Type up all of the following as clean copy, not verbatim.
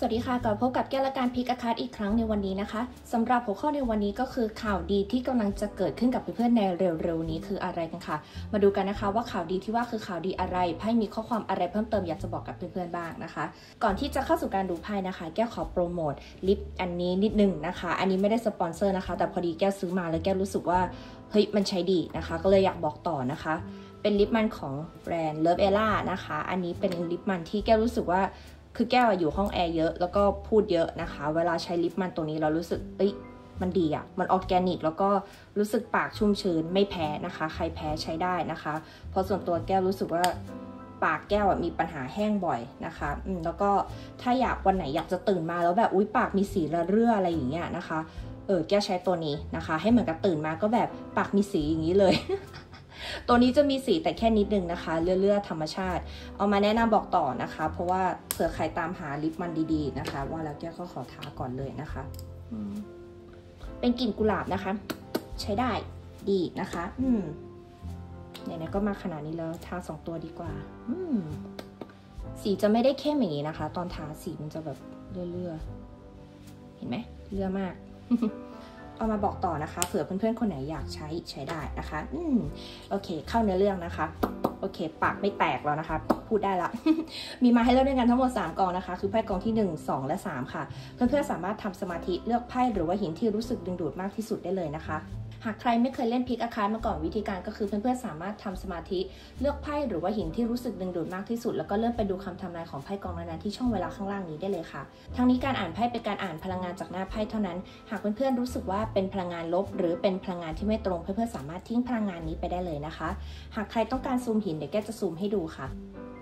สวัสดีค่ะกลับพบกับแก้วและการพิกอาคาร์ดอีกครั้งในวันนี้นะคะสำหรับหัวข้อในวันนี้ก็คือข่าวดีที่กำลังจะเกิดขึ้นกับเพื่อนๆในเร็วๆนี้คืออะไรกันค่ะมาดูกันนะคะว่าข่าวดีที่ว่าคือข่าวดีอะไรไพ่มีข้อความอะไรเพิ่มเติมอยากจะบอกกับเพื่อนๆบ้างนะคะก่อนที่จะเข้าสู่การดูไพ่นะคะแก้วขอโปรโมทลิปอันนี้นิดนึงนะคะอันนี้ไม่ได้สปอนเซอร์นะคะแต่พอดีแก้วซื้อมาแล้วแก้วรู้สึกว่าเฮ้ยมันใช้ดีนะคะก็เลยอยากบอกต่อนะคะเป็นลิปมันของแบรนด์ Love Ella นะคะอันนี้เป็นลิปมันที่แก้วรู้สึกว่าคือแก้วอยู่ห้องแอร์เยอะแล้วก็พูดเยอะนะคะเวลาใช้ลิปมันตัวนี้เรารู้สึกมันดีอ่ะมันออร์แกนิกแล้วก็รู้สึกปากชุ่มชื้นไม่แพ้นะคะใครแพ้ใช้ได้นะคะเพราะส่วนตัวแก้วรู้สึกว่าปากแก้วมีปัญหาแห้งบ่อยนะคะแล้วก็ถ้าอยากวันไหนอยากจะตื่นมาแล้วแบบอุ๊ยปากมีสีระเรื่ออะไรอย่างเงี้ยนะคะแก้วใช้ตัวนี้นะคะให้เหมือนกับตื่นมาก็แบบปากมีสีอย่างนี้เลย ตัวนี้จะมีสีแต่แค่นิดนึงนะคะเลื่อธรรมชาติเอามาแนะนำบอกต่อนะคะเพราะว่าเผื่อใครตามหาลิปมันดีๆนะคะว่าแล้วแก้วก็ขอทาก่อนเลยนะคะเป็นกลิ่นกุหลาบนะคะใช้ได้ดีนะคะไหนๆก็มาขนาดนี้แล้วทา2ตัวดีกว่าสีจะไม่ได้เข้มอย่างนี้นะคะตอนทาสีมันจะแบบเลื่อเห็นไหมเลื่อมาก เอามาบอกต่อนะคะเผื่อเพื่อนๆคนไหนอยากใช้ได้นะคะโอเคเข้าเนื้อเรื่องนะคะโอเคปากไม่แตกแล้วนะคะพูดได้ละ มีมาให้เลือกด้วยกันทั้งหมด3กองนะคะคือไพ่กองที่1 2และ3ค่ะเพื่อนๆสามารถทำสมาธิเลือกไพ่หรือว่าหินที่รู้สึกดึงดูดมากที่สุดได้เลยนะคะหากใครไม่เคยเล่นพิกอาคาร์ดมาก่อนวิธีการก็คือเพื่อนๆสามารถทำสมาธิเลือกไพ่หรือว่าหินที่รู้สึกดึงดูดมากที่สุดแล้วก็เริ่มไปดูคำทำนายของไพ่กองนั้นๆที่ช่องเวลาข้างล่างนี้ได้เลยค่ะทั้งนี้การอ่านไพ่เป็นการอ่านพลังงานจากหน้าไพ่เท่านั้นหากเพื่อนๆรู้สึกว่าเป็นพลังงานลบหรือเป็นพลังงานที่ไม่ตรงเพื่อนๆสามารถทิ้งพลังงานนี้ไปได้เลยนะคะหากใครต้องการซูมหินเดี๋ยวแก้จะซูมให้ดูค่ะ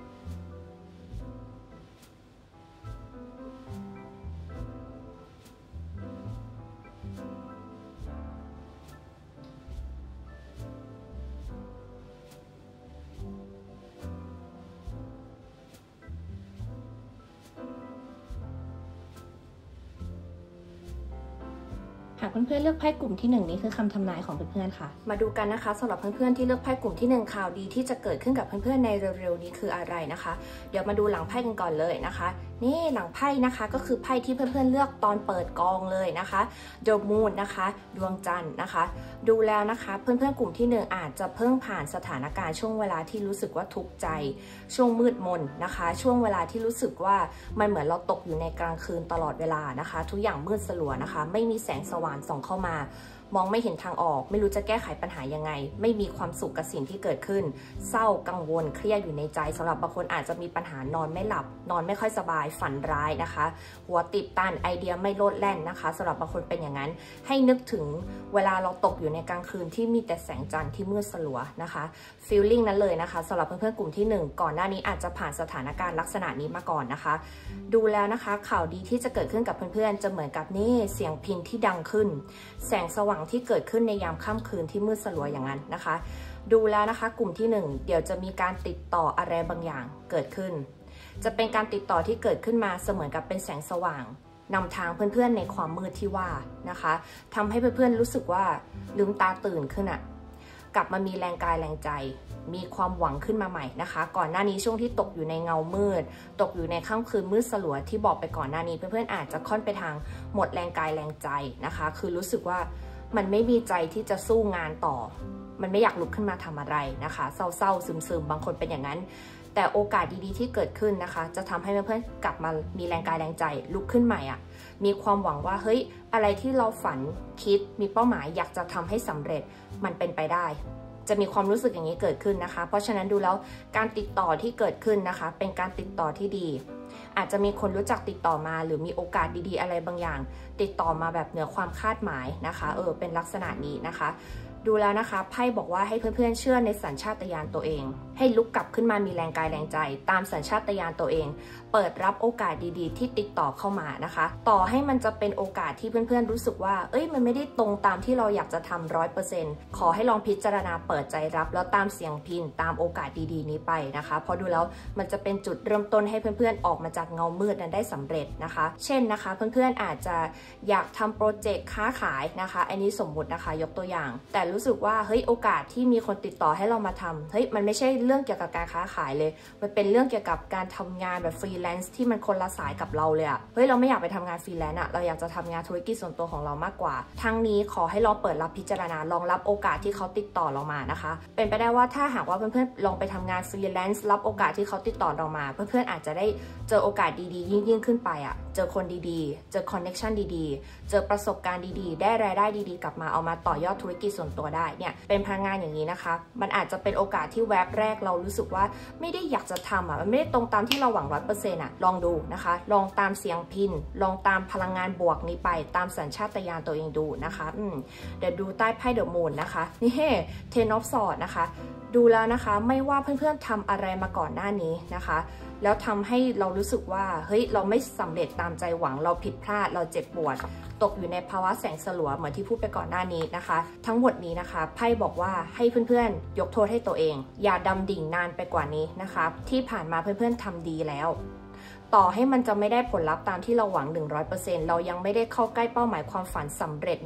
หากเพื่อนๆเลือกไพ่กลุ่มที่1นี้คือคำทำนายของเพื่อนๆค่ะมาดูกันนะคะสำหรับเพื่อนๆที่เลือกไพ่กลุ่มที่1ข่าวดีที่จะเกิดขึ้นกับเพื่อนๆในเร็วๆนี้คืออะไรนะคะเดี๋ยวมาดูหลังไพ่กันก่อนเลยนะคะนี่หลังไพ่นะคะก็คือไพ่ที่เพื่อนๆเลือกตอนเปิดกองเลยนะคะ The Moon นะคะดวงจันทร์นะคะดูแล้วนะคะเพื่อนๆกลุ่มที่1อาจจะเพิ่งผ่านสถานการณ์ช่วงเวลาที่รู้สึกว่าทุกข์ใจช่วงมืดมนนะคะช่วงเวลาที่รู้สึกว่ามันเหมือนเราตกอยู่ในกลางคืนตลอดเวลานะคะทุกอย่างมืดสลัวนะคะไม่มีแสงสว่างส่องเข้ามามองไม่เห็นทางออกไม่รู้จะแก้ไขปัญหายังไงไม่มีความสุขกับสิ่งที่เกิดขึ้นเศร้ากังวลเครียดอยู่ในใจสำหรับบางคนอาจจะมีปัญหานอนไม่หลับนอนไม่ค่อยสบายฝันร้ายนะคะหัวติดตันไอเดียไม่โลดแล่นนะคะสำหรับบางคนเป็นอย่างนั้นให้นึกถึงเวลาเราตกอยู่ในกลางคืนที่มีแต่แสงจันทร์ที่มืดสลัวนะคะฟีลลิ่งนั้นเลยนะคะสำหรับเพื่อนๆกลุ่มที่1ก่อนหน้านี้อาจจะผ่านสถานการณ์ลักษณะนี้มาก่อนนะคะดูแล้วนะคะข่าวดีที่จะเกิดขึ้นกับเพื่อนๆจะเหมือนกับนี่เสียงพิณที่ดังขึ้นแสงสว่างที่เกิดขึ้นในยามค่ำคืนที่มืดสลัวอย่างนั้นนะคะดูแล้วนะคะกลุ่มที่1เดี๋ยวจะมีการติดต่ออะไรบางอย่างเกิดขึ้นจะเป็นการติดต่อที่เกิดขึ้นมาเสมือนกับเป็นแสงสว่างนำทางเพื่อนๆในความมืดที่ว่านะคะทำให้เพื่อนๆรู้สึกว่าลืมตาตื่นขึ้นอะกลับมามีแรงกายแรงใจมีความหวังขึ้นมาใหม่นะคะก่อนหน้านี้ช่วงที่ตกอยู่ในเงามืดตกอยู่ในค่ำคืนมืดสลัวที่บอกไปก่อนหน้านี้เพื่อนๆอาจจะค่อนไปทางหมดแรงกายแรงใจนะคะคือรู้สึกว่ามันไม่มีใจที่จะสู้งานต่อมันไม่อยากลุกขึ้นมาทำอะไรนะคะเศร้าๆซึมๆบางคนเป็นอย่างนั้นแต่โอกาสดีๆที่เกิดขึ้นนะคะจะทำให้เพื่อนๆกลับมามีแรงกายแรงใจลุกขึ้นใหม่มีความหวังว่าเฮ้ยอะไรที่เราฝันคิดมีเป้าหมายอยากจะทำให้สำเร็จมันเป็นไปได้จะมีความรู้สึกอย่างนี้เกิดขึ้นนะคะเพราะฉะนั้นดูแล้วการติดต่อที่เกิดขึ้นนะคะเป็นการติดต่อที่ดีอาจจะมีคนรู้จักติดต่อมาหรือมีโอกาสดีๆอะไรบางอย่างติดต่อมาแบบเหนือความคาดหมายนะคะเป็นลักษณะนี้นะคะดูแล้วนะคะไพ่บอกว่าให้เพื่อนๆเชื่อในสัญชาตญาณตัวเองให้ลุกกลับขึ้นมามีแรงกายแรงใจตามสัญชาตญาณตัวเองเปิดรับโอกาสดีๆที่ติดต่อเข้ามานะคะต่อให้มันจะเป็นโอกาสที่เพื่อนๆรู้สึกว่ามันไม่ได้ตรงตามที่เราอยากจะทำ100%ขอให้ลองพิจารณาเปิดใจรับแล้วตามเสียงพิณตามโอกาสดีๆนี้ไปนะคะเพราะดูแล้วมันจะเป็นจุดเริ่มต้นให้เพื่อนๆออกมาจากเงามืดนั้นได้สำเร็จนะคะเช่นนะคะเพื่อนๆอาจจะอยากทำโปรเจกต์ค้าขายนะคะอันนี้สมมุตินะคะยกตัวอย่างแต่รู้สึกว่าเฮ้ยโอกาสที่มีคนติดต่อให้เรามาทำเฮ้ยมันไม่ใช่เรื่องเกี่ยวกับการค้าขายเลยมันเป็นเรื่องเกี่ยวกับการทำงานแบบฟรีแลนซ์ที่มันคนละสายกับเราเลยอะเฮ้ยเราไม่อยากไปทำงานฟรีแลนซ์อะเราอยากจะทำงานธุรกิจส่วนตัวของเรามากกว่าทั้งนี้ขอให้ลองเปิดรับพิจารณาลองรับโอกาสที่เขาติดต่อเรามานะคะเป็นไปได้ว่าถ้าหากว่าเพื่อนๆลองไปทำงานฟรีแลนซ์รับโอกาสที่เขาติดต่อเรามาเพื่อนๆอาจจะได้เจอโอกาสดีๆยิ่งขึ้นไปอะเจอคนดีๆเจอคอนเนคชั่นดีๆเจอประสบการณ์ดีๆได้รายได้ดีๆกลับมาเอามาต่อยอดธุรกิจส่วนตัวได้เนี่ยเป็นพลังงานอย่างนี้นะคะมันอาจจะเป็นโอกาสที่แวบแรกเรารู้สึกว่าไม่ได้อยากจะทำมันไม่ได้ตรงตามที่เราหวัง100%ลองดูนะคะลองตามเสียงพินลองตามพลังงานบวกนี้ไปตามสัญชาตญาณตัวเองดูนะคะเดี๋ยวดูใต้ไพ่เดอะมูนนะคะนี่เทนอฟสอร์ดนะคะดูแล้วนะคะไม่ว่าเพื่อนๆทำอะไรมาก่อนหน้านี้นะคะแล้วทำให้เรารู้สึกว่าเฮ้ยเราไม่สำเร็จตามใจหวังเราผิดพลาดเราเจ็บปวดตกอยู่ในภาวะแสงสลัวเหมือนที่พูดไปก่อนหน้านี้นะคะทั้งหมดนี้นะคะไพ่บอกว่าให้เพื่อนๆยกโทษให้ตัวเองอย่าดำดิ่งนานไปกว่านี้นะคะที่ผ่านมาเพื่อนๆทำดีแล้วต่อให้มันจะไม่ได้ผลลัพธ์ตามที่เราหวัง 100% เรายังไม่ได้เข้าใกล้เป้าหมายความฝันสำเร็จ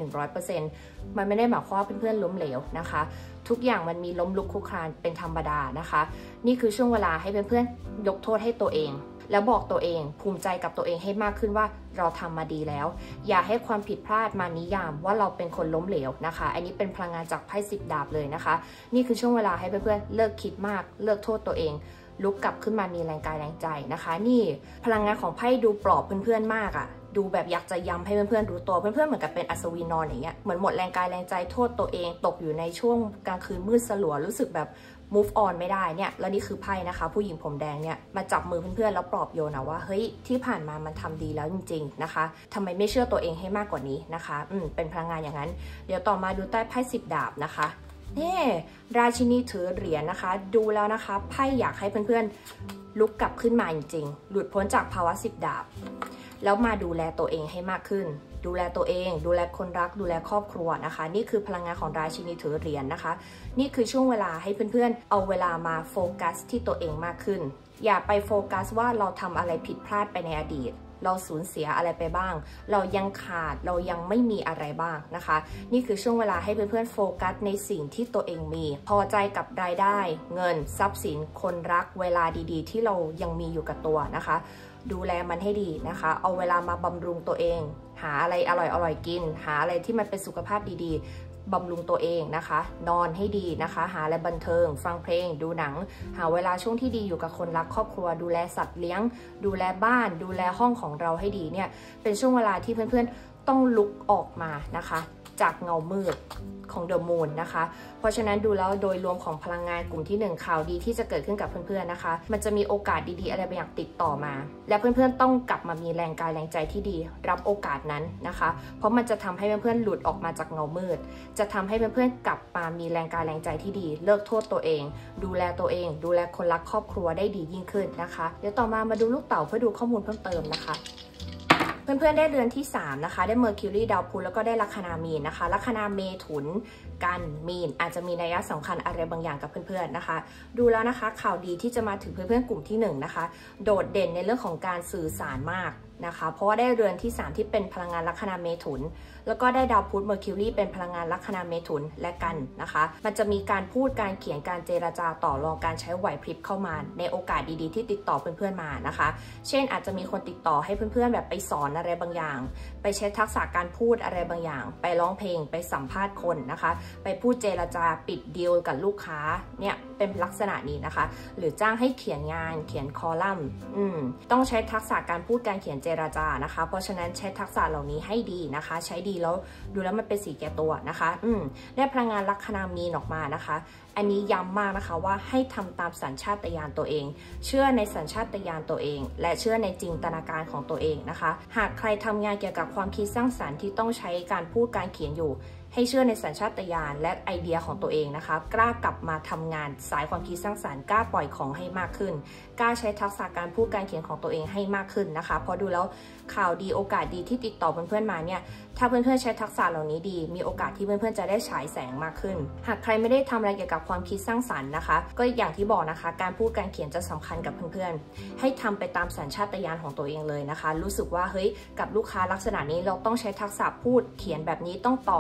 100% มันไม่ได้หมายความว่าเพื่อนๆล้มเหลวนะคะทุกอย่างมันมีล้มลุกคลุกคลานเป็นธรรมดานะคะนี่คือช่วงเวลาให้เพื่อนๆยกโทษให้ตัวเองแล้วบอกตัวเองภูมิใจกับตัวเองให้มากขึ้นว่าเราทำมาดีแล้วอย่าให้ความผิดพลาดมานิยามว่าเราเป็นคนล้มเหลวนะคะอันนี้เป็นพลังงานจากไพ่10 ดาบเลยนะคะนี่คือช่วงเวลาให้เพื่อนๆเลิกคิดมากเลิกโทษตัวเองลุกกลับขึ้นมามีแรงกายแรงใจนะคะนี่พลังงานของไพ่ดูปลอบเพื่อนๆมากอะดูแบบอยากจะย้ำให้เพื่อนๆรู้ตัวเพื่อนๆเหมือนกับเป็นอัศวินนอนอย่างเงี้ยเหมือนหมดแรงกายแรงใจโทษตัวเองตกอยู่ในช่วงกลางคืนมืดสลัวรู้สึกแบบ move on ไม่ได้เนี่ยแล้วนี่คือไพ่นะคะผู้หญิงผมแดงเนี่ยมาจับมือเพื่อนๆแล้วปลอบโยนนะว่าเฮ้ยที่ผ่านมามันทำดีแล้วจริงๆนะคะทำไมไม่เชื่อตัวเองให้มากกว่านี้นะคะเป็นพลังงานอย่างนั้นเดี๋ยวต่อมาดูใต้ไพ่10 ดาบนะคะนี่ราชินีถือเหรียญนะคะดูแล้วนะคะไพ่อยากให้เพื่อนๆลุกกลับขึ้นมาจริงๆหลุดพ้นจากภาวะ10 ดาบแล้วมาดูแลตัวเองให้มากขึ้นดูแลตัวเองดูแลคนรักดูแลครอบครัวนะคะนี่คือพลังงานของราชินีถือเหรียญนะคะนี่คือช่วงเวลาให้เพื่อนๆเอาเวลามาโฟกัสที่ตัวเองมากขึ้นอย่าไปโฟกัสว่าเราทำอะไรผิดพลาดไปในอดีตเราสูญเสียอะไรไปบ้างเรายังขาดเรายังไม่มีอะไรบ้างนะคะนี่คือช่วงเวลาให้เพื่อนๆโฟกัสในสิ่งที่ตัวเองมีพอใจกับรายได้เงินทรัพย์สินคนรักเวลาดีๆที่เรายังมีอยู่กับตัวนะคะดูแลมันให้ดีนะคะเอาเวลามาบำรุงตัวเองหาอะไรอร่อยกินหาอะไรที่มันเป็นสุขภาพดีๆบำรุงตัวเองนะคะนอนให้ดีนะคะหาอะไรบันเทิงฟังเพลงดูหนังหาเวลาช่วงที่ดีอยู่กับคนรักครอบครัวดูแลสัตว์เลี้ยงดูแลบ้านดูแลห้องของเราให้ดีเนี่ยเป็นช่วงเวลาที่เพื่อนๆต้องลุกออกมานะคะจากเงามืดของเดอะมูนนะคะเพราะฉะนั้นดูแล้วโดยรวมของพลังงานกลุ่มที่1ข่าวดีที่จะเกิดขึ้นกับเพื่อนๆนะคะมันจะมีโอกาสดีๆอะไรบางอย่างติดต่อมาและเพื่อนๆต้องกลับมามีแรงกายแรงใจที่ดีรับโอกาสนั้นนะคะเพราะมันจะทำให้เพื่อนๆหลุดออกมาจากเงามืดจะทำให้เพื่อนๆกลับมามีแรงกายแรงใจที่ดีเลิกโทษตัวเองดูแลตัวเองดูแลคนรักครอบครัวได้ดียิ่งขึ้นนะคะเดี๋ยวต่อมาดูลูกเต๋าเพื่อดูข้อมูลเพิ่มเติมนะคะเพื่อนๆได้เรือนที่3นะคะได้เมอร์คิวรีดาวพุธแล้วก็ได้ลัคนามีนนะคะลัคนาเมถุนกันมีนอาจจะมีนัยสำคัญอะไรบางอย่างกับเพื่อนๆนะคะดูแล้วนะคะข่าวดีที่จะมาถึงเพื่อนๆกลุ่มที่1นะคะโดดเด่นในเรื่องของการสื่อสารมากนะคะเพราะว่าได้เรือนที่3ที่เป็นพลังงานลัคนาเมถุนแล้วก็ได้ดาวพุธเมอร์คิวรีเป็นพลังงานลัคนาเมถุนและกันนะคะมันจะมีการพูดการเขียนการเจรจาต่อรองการใช้ไหวพริบเข้ามาในโอกาสดีๆที่ติดต่อเพื่อนๆมานะคะเช่นอาจจะมีคนติดต่อให้เพื่อนๆแบบไปสอนอะไรบางอย่างไปใช้ทักษะการพูดอะไรบางอย่างไปร้องเพลงไปสัมภาษณ์คนนะคะไปพูดเจรจาปิดดีลกับลูกค้าเนี่ยเป็นลักษณะนี้นะคะหรือจ้างให้เขียนงานเขียนคอลัมน์ต้องใช้ทักษะการพูดการเขียนเจรจานะคะเพราะฉะนั้นใช้ทักษะเหล่านี้ให้ดีนะคะใช้ดีแล้วดูแล้วมันเป็นสีแก่ตัวนะคะได้พลังงานลัคนามีนออกมานะคะอันนี้ย้ำมากนะคะว่าให้ทำตามสัญชาตญาณตัวเองเชื่อในสัญชาตญาณตัวเองและเชื่อในจินตนาการของตัวเองนะคะหากใครทำงานเกี่ยวกับความคิดสร้างสรรค์ที่ต้องใช้การพูดการเขียนอยู่ให้เชื่อในสัญชาตญาณและไอเดียของตัวเองนะคะกล้ากลับมาทำงานสายความคิดสร้างสรรค์กล้าปล่อยของให้มากขึ้นกล้าใช้ทักษะการพูดการเขียนของตัวเองให้มากขึ้นนะคะเพราะดูแล้วข่าวดีโอกาสดีที่ติดต่อเพื่อนๆมาเนี่ยถ้าเพื่อนๆใช้ทักษะเหล่านี้ดีมีโอกาสที่เพื่อนๆจะได้ฉายแสงมากขึ้นหากใครไม่ได้ทำอะไรเกี่ยวกับความคิดสร้างสรรค์นะคะก็อย่างที่บอกนะคะการพูดการเขียนจะสำคัญกับเพื่อนๆให้ทำไปตามสัญชาตญาณของตัวเองเลยนะคะรู้สึกว่าเฮ้ยกับลูกค้าลักษณะนี้เราต้องใช้ทักษะพูดเขียนแบบนี้ต้องตอบอย่างนี้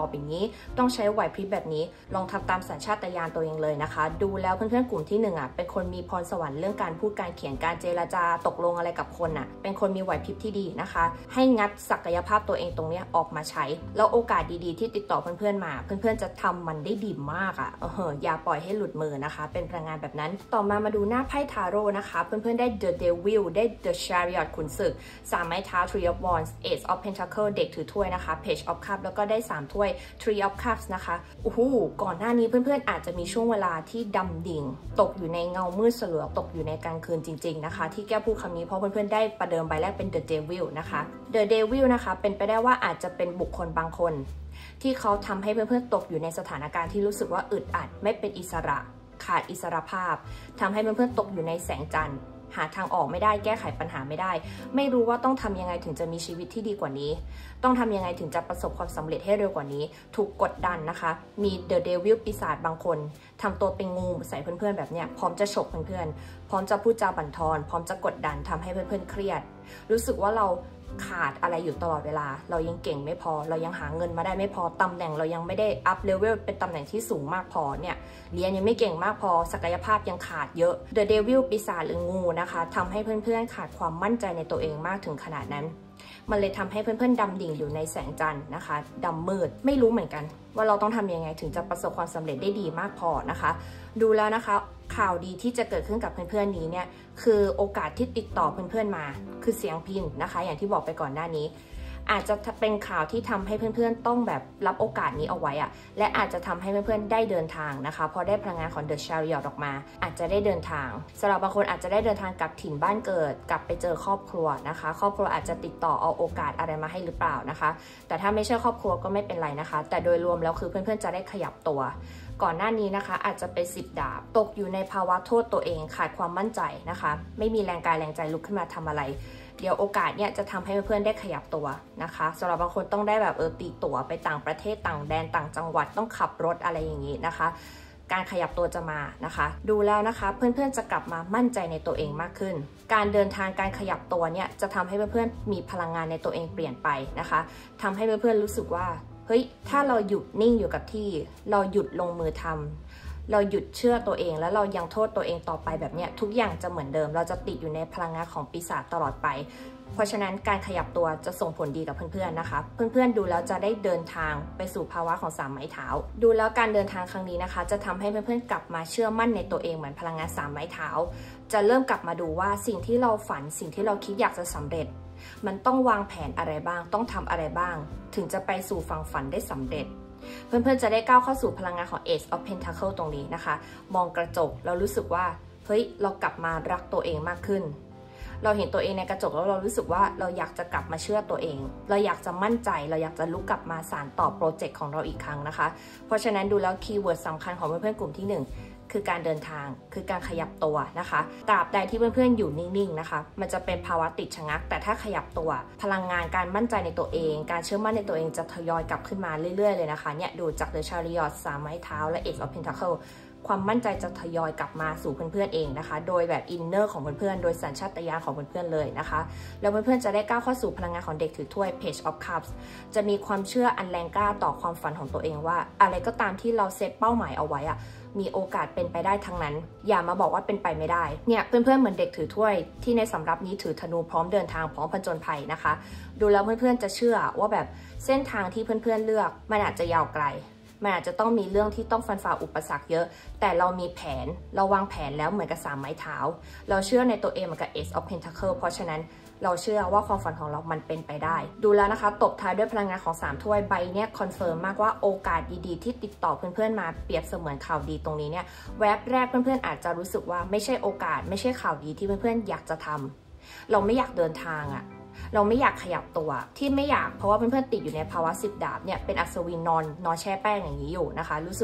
ต้องใช้ไหวพริบแบบนี้ลองทำตามสัญชาตญาณตัวเองเลยนะคะดูแล้วเพื่อนๆกลุ่มที่1เป็นคนมีพรสวรรค์เรื่องการพูดการเขียนการเจรจาตกลงอะไรกับคนเป็นคนมีไหวพริบที่ดีนะคะให้งัดศักยภาพตัวเองตรงนี้ออกมาใช้แล้วโอกาสดีๆที่ติดต่อเพื่อนๆมาเพื่อนๆจะทำมันได้ดีมากอย่าปล่อยให้หลุดมือนะคะเป็นพลังงานแบบนั้นต่อมาดูหน้าไพ่ทาโร่นะคะเพื่อนๆได้ The Devil ได้ The Chariot ขุนศึก3ไม้เท้า Three of Wands Ace of Pentacle เด็กถือถ้วยนะคะ Page of Cups แล้วก็ได้3ถ้วย Three of Cups นะคะก่อนหน้านี้เพื่อนๆอาจจะมีช่วงเวลาที่ดำดิ่งตกอยู่ในเงามืดสลัวตกอยู่ในกลางคืนจริงๆนะคะที่แก้พูดคำนี้เพราะเพื่อนๆได้ประเดิมใบแรกเป็น The Devil นะคะ The Devil นะคะเป็นไปได้ว่าอาจจะเป็นบุคคลบางคนที่เขาทำให้เพื่อนๆตกอยู่ในสถานการณ์ที่รู้สึกว่าอึดอัดไม่เป็นอิสระขาดอิสรภาพทำให้เพื่อนๆตกอยู่ในแสงจันทร์หาทางออกไม่ได้แก้ไขปัญหาไม่ได้ไม่รู้ว่าต้องทำยังไงถึงจะมีชีวิตที่ดีกว่านี้ต้องทำยังไงถึงจะประสบความสำเร็จให้เร็วกว่านี้ถูกกดดันนะคะมี The Devil ปีศาจบางคนทำตัวเป็นงูใส่เพื่อนๆแบบเนี้ยพร้อมจะฉกเพื่อนๆพร้อมจะพูดจาบั่นทอนพร้อมจะกดดันทำให้เพื่อนๆเครียดรู้สึกว่าเราขาดอะไรอยู่ตลอดเวลาเรายังเก่งไม่พอเรายังหาเงินมาได้ไม่พอตำแหน่งเรายังไม่ได้อัพเลเวลเป็นตำแหน่งที่สูงมากพอเนี่ยเรียนยังไม่เก่งมากพอศักยภาพยังขาดเยอะ The Devil ปีศาจหรืองูนะคะทำให้เพื่อนๆขาดความมั่นใจในตัวเองมากถึงขนาดนั้นมันเลยทำให้เพื่อนๆดำดิ่งอยู่ในแสงจันทร์นะคะดำมืดไม่รู้เหมือนกันว่าเราต้องทำยังไงถึงจะประสบความสำเร็จได้ดีมากพอนะคะดูแล้วนะคะข่าวดีที่จะเกิดขึ้นกับเพื่อนๆนี้เนี่ยคือโอกาสที่ติดต่อเพื่อนๆมาคือเสียงพินนะคะอย่างที่บอกไปก่อนหน้านี้อาจจะเป็นข่าวที่ทำให้เพื่อนๆต้องแบบรับโอกาสนี้เอาไว้และอาจจะทำให้เพื่อนๆได้เดินทางนะคะพอได้พลังงานของ The Chariot ออกมาอาจจะได้เดินทางสำหรับบางคนอาจจะได้เดินทางกลับถิ่นบ้านเกิดกลับไปเจอครอบครัวนะคะครอบครัวอาจจะติดต่อเอาโอกาสอะไรมาให้หรือเปล่านะคะแต่ถ้าไม่ใช่ครอบครัวก็ไม่เป็นไรนะคะแต่โดยรวมแล้วคือเพื่อนๆจะได้ขยับตัวก่อนหน้านี้นะคะอาจจะเป็น10 ดาบตกอยู่ในภาวะโทษตัวเองขาดความมั่นใจนะคะไม่มีแรงกายแรงใจลุกขึ้นมาทำอะไรเดี๋ยวโอกาสเนี่ยจะทำให้เพื่อนๆได้ขยับตัวนะคะสำหรับบางคนต้องได้แบบตีตั๋วไปต่างประเทศต่างแดนต่างจังหวัดต้องขับรถอะไรอย่างนี้นะคะการขยับตัวจะมานะคะดูแล้วนะคะเพื่อนๆจะกลับมามั่นใจในตัวเองมากขึ้นการเดินทางการขยับตัวเนี่ยจะทำให้เพื่อนๆมีพลังงานในตัวเองเปลี่ยนไปนะคะทำให้เพื่อนๆรู้สึกว่าเฮ้ยถ้าเราหยุดนิ่งอยู่กับที่เราหยุดลงมือทำเราหยุดเชื่อตัวเองแล้วเรายังโทษตัวเองต่อไปแบบเนี้ยทุกอย่างจะเหมือนเดิมเราจะติดอยู่ในพลังงานของปีศาจตลอดไปเพราะฉะนั้นการขยับตัวจะส่งผลดีกับเพื่อนๆนะคะเพื่อนๆดูแล้วจะได้เดินทางไปสู่ภาวะของ3 ไม้เท้าดูแล้วการเดินทางครั้งนี้นะคะจะทำให้เพื่อนๆกลับมาเชื่อมั่นในตัวเองเหมือนพลังงาน3 ไม้เท้าจะเริ่มกลับมาดูว่าสิ่งที่เราฝันสิ่งที่เราคิดอยากจะสำเร็จมันต้องวางแผนอะไรบ้างต้องทำอะไรบ้างถึงจะไปสู่ฝั่งฝันได้สำเร็จเพื่อนๆจะได้ก้าวเข้าสู่พลังงานของ Ace of Pentacle ตรงนี้นะคะมองกระจกเรารู้สึกว่าเฮ้ยเรากลับมารักตัวเองมากขึ้นเราเห็นตัวเองในกระจกแล้วเรารู้สึกว่าเราอยากจะกลับมาเชื่อตัวเองเราอยากจะมั่นใจเราอยากจะลุกกลับมาสานต่อโปรเจกต์ของเราอีกครั้งนะคะเพราะฉะนั้นดูแล้วคีย์เวิร์ดสำคัญของเพื่อนๆกลุ่มที่1คือการเดินทางคือการขยับตัวนะคะตราบใดที่เพื่อนๆอยู่นิ่งๆนะคะมันจะเป็นภาวะติดชะงักแต่ถ้าขยับตัวพลังงานการมั่นใจในตัวเองการเชื่อมั่นในตัวเองจะทยอยกลับขึ้นมาเรื่อยๆเลยนะคะเนี่ยดูจาก The Chariot 3 ไม้เท้าและ Ace of Pentacle ความมั่นใจจะทยอยกลับมาสู่เพื่อนๆเองนะคะโดยแบบอินเนอร์ของเพื่อนๆโดยสัญชาตญาณของเพื่อนๆเลยนะคะแล้วเพื่อนๆจะได้ก้าวเข้าสู่พลังงานของเด็กถือถ้วย Page of Cups จะมีความเชื่ออันแรงกล้าต่อความฝันของตัวเองว่าอะไรก็ตามที่เราเซตเป้าหมายเอาไว้มีโอกาสเป็นไปได้ทั้งนั้นอย่ามาบอกว่าเป็นไปไม่ได้เนี่ยเพื่อนๆเหมือนเด็กถือถ้วยที่ในสำรับนี้ถือธนูพร้อมเดินทางพร้อมผจญภัยนะคะดูแล้วเพื่อนๆจะเชื่อว่าแบบเส้นทางที่เพื่อนๆเลือกมันอาจจะยาวไกลมันอาจจะต้องมีเรื่องที่ต้องฟันฝ่าอุปสรรคเยอะแต่เรามีแผนเราวางแผนแล้วเหมือนกับ3 ไม้เท้าเราเชื่อในตัวเองเหมือนกับ Ace of Pentacle เพราะฉะนั้นเราเชื่อว่าความฝันของเรามันเป็นไปได้ดูแล้วนะคะตบท้ายด้วยพลังงานของ3 ถ้วยใบเนี่ยคอนเฟิร์มมากว่าโอกาสดีๆที่ติดต่อเพื่อนๆมาเปรียบเสมือนข่าวดีตรงนี้เนี่ยแวบแรกเพื่อนๆอาจจะรู้สึกว่าไม่ใช่โอกาสไม่ใช่ข่าวดีที่เพื่อนๆอยากจะทำเราไม่อยากเดินทางเราไม่อยากขยับตัวที่ไม่อยากเพราะว่าเพื่อนๆติดอยู่ในภาวะ10 ดาบเนี่ยเป็นอัศวินนอนแช่แป้งอย่างนี้อยู่นะคะรู้สึกว่า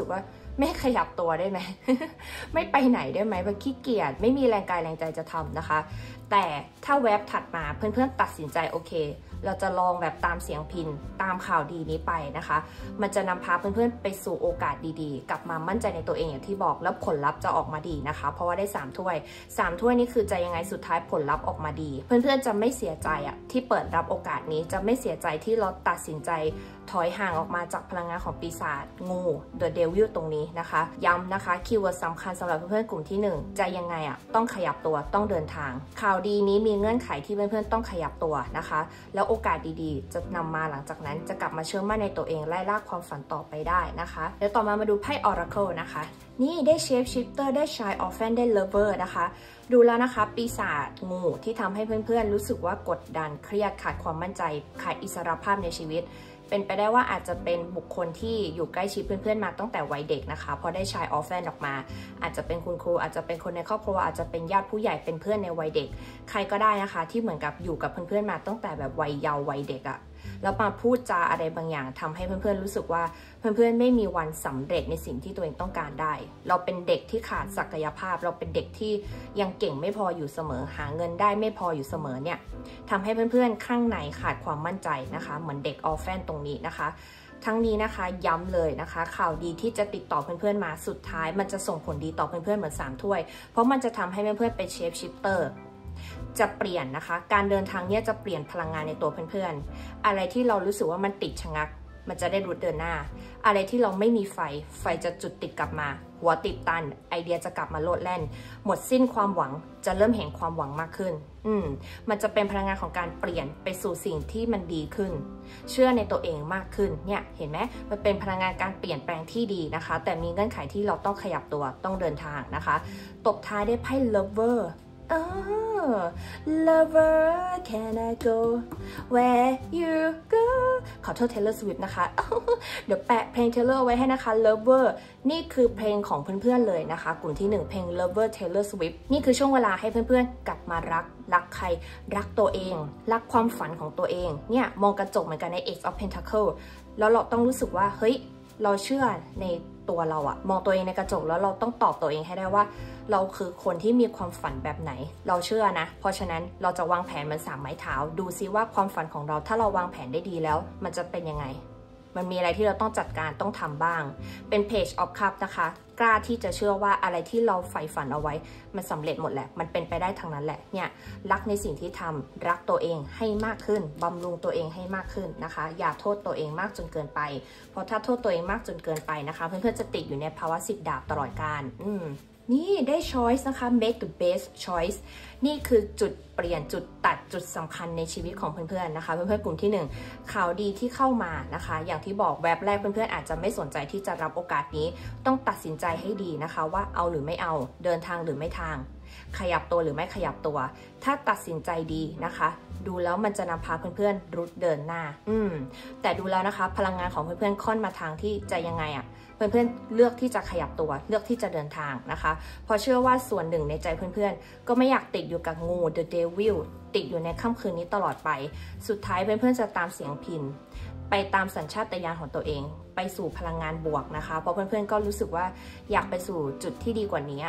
ไม่ขยับตัวได้ไหม ไม่ไปไหนได้ไหมแบบขี้เกียจไม่มีแรงกายแรงใจจะทำนะคะแต่ถ้าเว็บถัดมาเพื่อนๆตัดสินใจโอเคเราจะลองแบบตามเสียงพินตามข่าวดีนี้ไปนะคะมันจะนำพาเพื่อนๆไปสู่โอกาสดีๆกลับมามั่นใจในตัวเองอย่างที่บอกแล้วผลลัพธ์จะออกมาดีนะคะเพราะว่าได้3 ถ้วย3 ถ้วยนี่คือจะยังไงสุดท้ายผลลัพธ์ออกมาดีเพื่อนๆจะไม่เสียใจอะที่เปิดรับโอกาสนี้จะไม่เสียใจที่เราตัดสินใจถอยห่างออกมาจากพลังงานของปีศาจงู The Devil ตรงนี้นะคะย้ำนะคะคีย์เวิร์ดสำคัญสำหรับเพื่อนๆกลุ่มที่1จะยังไงอะต้องขยับตัวต้องเดินทางข่าวดีนี้มีเงื่อนไขที่เพื่อนๆต้องขยับตัวนะคะแล้วโอกาสดีๆจะนำมาหลังจากนั้นจะกลับมาเชื่อมั่นในตัวเองไล่ล่าความฝันต่อไปได้นะคะแล้วต่อมาดูไพ่ Oracle นะคะนี่ได้ Shape Shifter ได้ Shine Orphan ได้ Lover นะคะดูแล้วนะคะปีศาจงูที่ทำให้เพื่อนๆรู้สึกว่ากดดันเครียดขาดความมั่นใจขาดอิสรภาพในชีวิตเป็นไปได้ว่าอาจจะเป็นบุคคลที่อยู่ใกล้ชิดเพื่อนๆมาตั้งแต่วัยเด็กนะคะพอได้ชายออฟแฟนออกมาอาจจะเป็นคุณครูอาจจะเป็นคนในครอบครัวอาจจะเป็นญาติผู้ใหญ่เป็นเพื่อนในวัยเด็กใครก็ได้นะคะที่เหมือนกับอยู่กับเพื่อนๆมาตั้งแต่แบบวัยเยาว์วัยเด็กอะแล้วมาพูดจาอะไรบางอย่างทำให้เพื่อนๆรู้สึกว่าเพื่อนๆไม่มีวันสำเร็จในสิ่งที่ตัวเองต้องการได้เราเป็นเด็กที่ขาดศักยภาพเราเป็นเด็กที่ยังเก่งไม่พออยู่เสมอหาเงินได้ไม่พออยู่เสมอเนี่ยทำให้เพื่อนๆข้างในขาดความมั่นใจนะคะเหมือนเด็กออฟแฟนตรงนี้นะคะทั้งนี้นะคะย้ำเลยนะคะข่าวดีที่จะติดต่อเพื่อนๆมาสุดท้ายมันจะส่งผลดีต่อเพื่อนๆเหมือน3 ถ้วยเพราะมันจะทำให้เพื่อนๆเป็นเชฟชิปเตอร์จะเปลี่ยนนะคะการเดินทางเนี้ยจะเปลี่ยนพลังงานในตัวเพื่อนๆอะไรที่เรารู้สึกว่ามันติดชะงักมันจะได้รุดเดินหน้าอะไรที่เราไม่มีไฟจะจุดติดกลับมาหัวติดตันไอเดียจะกลับมาโลดแล่นหมดสิ้นความหวังจะเริ่มเห็นความหวังมากขึ้นมันจะเป็นพลังงานของการเปลี่ยนไปสู่สิ่งที่มันดีขึ้นเชื่อในตัวเองมากขึ้นเนี่ยเห็นไหมมันเป็นพลังงานการเปลี่ยนแปลงที่ดีนะคะแต่มีเงื่อนไขที่เราต้องขยับตัวต้องเดินทางนะคะตบท้ายได้ไพ่ Lover Lover can I go where you go ขอโทษ Taylor Swift นะคะเดี๋ยวแปะเพลง Taylor ไว้ให้นะคะ Lover นี่คือเพลงของเพื่อนๆเลยนะคะกลุ่มที่1เพลง Lover Taylor Swift นี่คือช่วงเวลาให้เพื่อนๆกลับมารักใครรักตัวเองรักความฝันของตัวเองเนี่ยมองกระจกเหมือนกันใน Ace of Pentacle แล้วเราต้องรู้สึกว่าเฮ้ยเราเชื่อในตัวเราอะมองตัวเองในกระจกแล้วเราต้องตอบตัวเองให้ได้ว่าเราคือคนที่มีความฝันแบบไหนเราเชื่อนะเพราะฉะนั้นเราจะวางแผนเหมือน3 ไม้เท้าดูซิว่าความฝันของเราถ้าเราวางแผนได้ดีแล้วมันจะเป็นยังไงมันมีอะไรที่เราต้องจัดการต้องทำบ้างเป็น Page of Cups นะคะกล้าที่จะเชื่อว่าอะไรที่เราใฝ่ฝันเอาไว้มันสำเร็จหมดแหละมันเป็นไปได้ทั้งนั้นแหละเนี่ยรักในสิ่งที่ทำรักตัวเองให้มากขึ้นบำรุงตัวเองให้มากขึ้นนะคะอย่าโทษตัวเองมากจนเกินไปเพราะถ้าโทษตัวเองมากจนเกินไปนะคะเพื่อนๆจะติดอยู่ในภาวะ10 ดาบตลอดกาลนี่ได้ choice นะคะ make the best choice นี่คือจุดเปลี่ยนจุดตัดจุดสำคัญในชีวิตของเพื่อนๆนะคะเพื่อนๆกลุ่มที่1ข่าวดีที่เข้ามานะคะอย่างที่บอกแวบแรกเพื่อนๆอาจจะไม่สนใจที่จะรับโอกาสนี้ต้องตัดสินใจให้ดีนะคะว่าเอาหรือไม่เอาเดินทางหรือไม่ทางขยับตัวหรือไม่ขยับตัวถ้าตัดสินใจดีนะคะดูแล้วมันจะนำพาเพื่อนๆรุดเดินหน้าแต่ดูแล้วนะคะพลังงานของเพื่อนๆค่อนมาทางที่จะยังไงอะเพื่อนๆเลือกที่จะขยับตัวเลือกที่จะเดินทางนะคะเพราะเชื่อว่าส่วนหนึ่งในใจเพื่อนๆก็ไม่อยากติดอยู่กับงู The Devil ติดอยู่ในค่ำคืนนี้ตลอดไปสุดท้ายเพื่อนๆจะตามเสียงพินไปตามสัญชาตญาณของตัวเองไปสู่พลังงานบวกนะคะเพราะเพื่อนๆก็รู้สึกว่าอยากไปสู่จุดที่ดีกว่านี้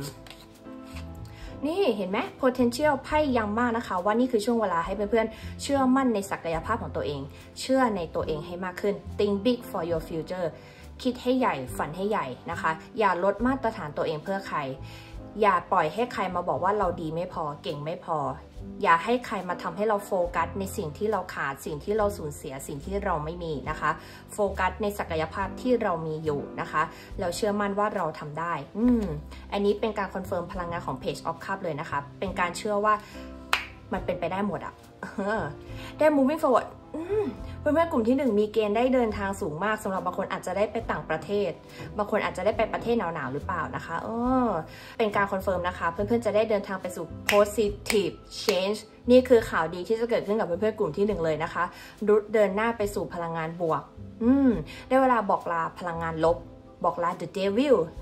นี่เห็นไหม potential ไพ่ย้ำมากนะคะว่านี่คือช่วงเวลาให้เพื่อนๆเชื่อมั่นในศักยภาพของตัวเองเชื่อในตัวเองให้มากขึ้น think big for your futureคิดให้ใหญ่ฝันให้ใหญ่นะคะอย่าลดมาตรฐานตัวเองเพื่อใครอย่าปล่อยให้ใครมาบอกว่าเราดีไม่พอเก่งไม่พออย่าให้ใครมาทำให้เราโฟกัสในสิ่งที่เราขาดสิ่งที่เราสูญเสียสิ่งที่เราไม่มีนะคะโฟกัสในศักยภาพที่เรามีอยู่นะคะแล้วเชื่อมั่นว่าเราทำได้อันนี้เป็นการคอนเฟิร์มพลังงานของ Page of Cups เลยนะคะเป็นการเชื่อว่ามันเป็นไปได้หมดอะได้ moving forward เพื่อนๆกลุ่มที่1มีเกณฑ์ได้เดินทางสูงมากสำหรับบางคนอาจจะได้ไปต่างประเทศบางคนอาจจะได้ไปประเทศหนาวๆหรือเปล่านะคะเป็นการคอนเฟิร์มนะคะเพื่อนๆจะได้เดินทางไปสู่ positive change นี่คือข่าวดีที่จะเกิดขึ้นกับเพื่อนๆกลุ่มที่1เลยนะคะรุดเดินหน้าไปสู่พลังงานบวกได้เวลาบอกลาพลังงานลบบอกลา the devil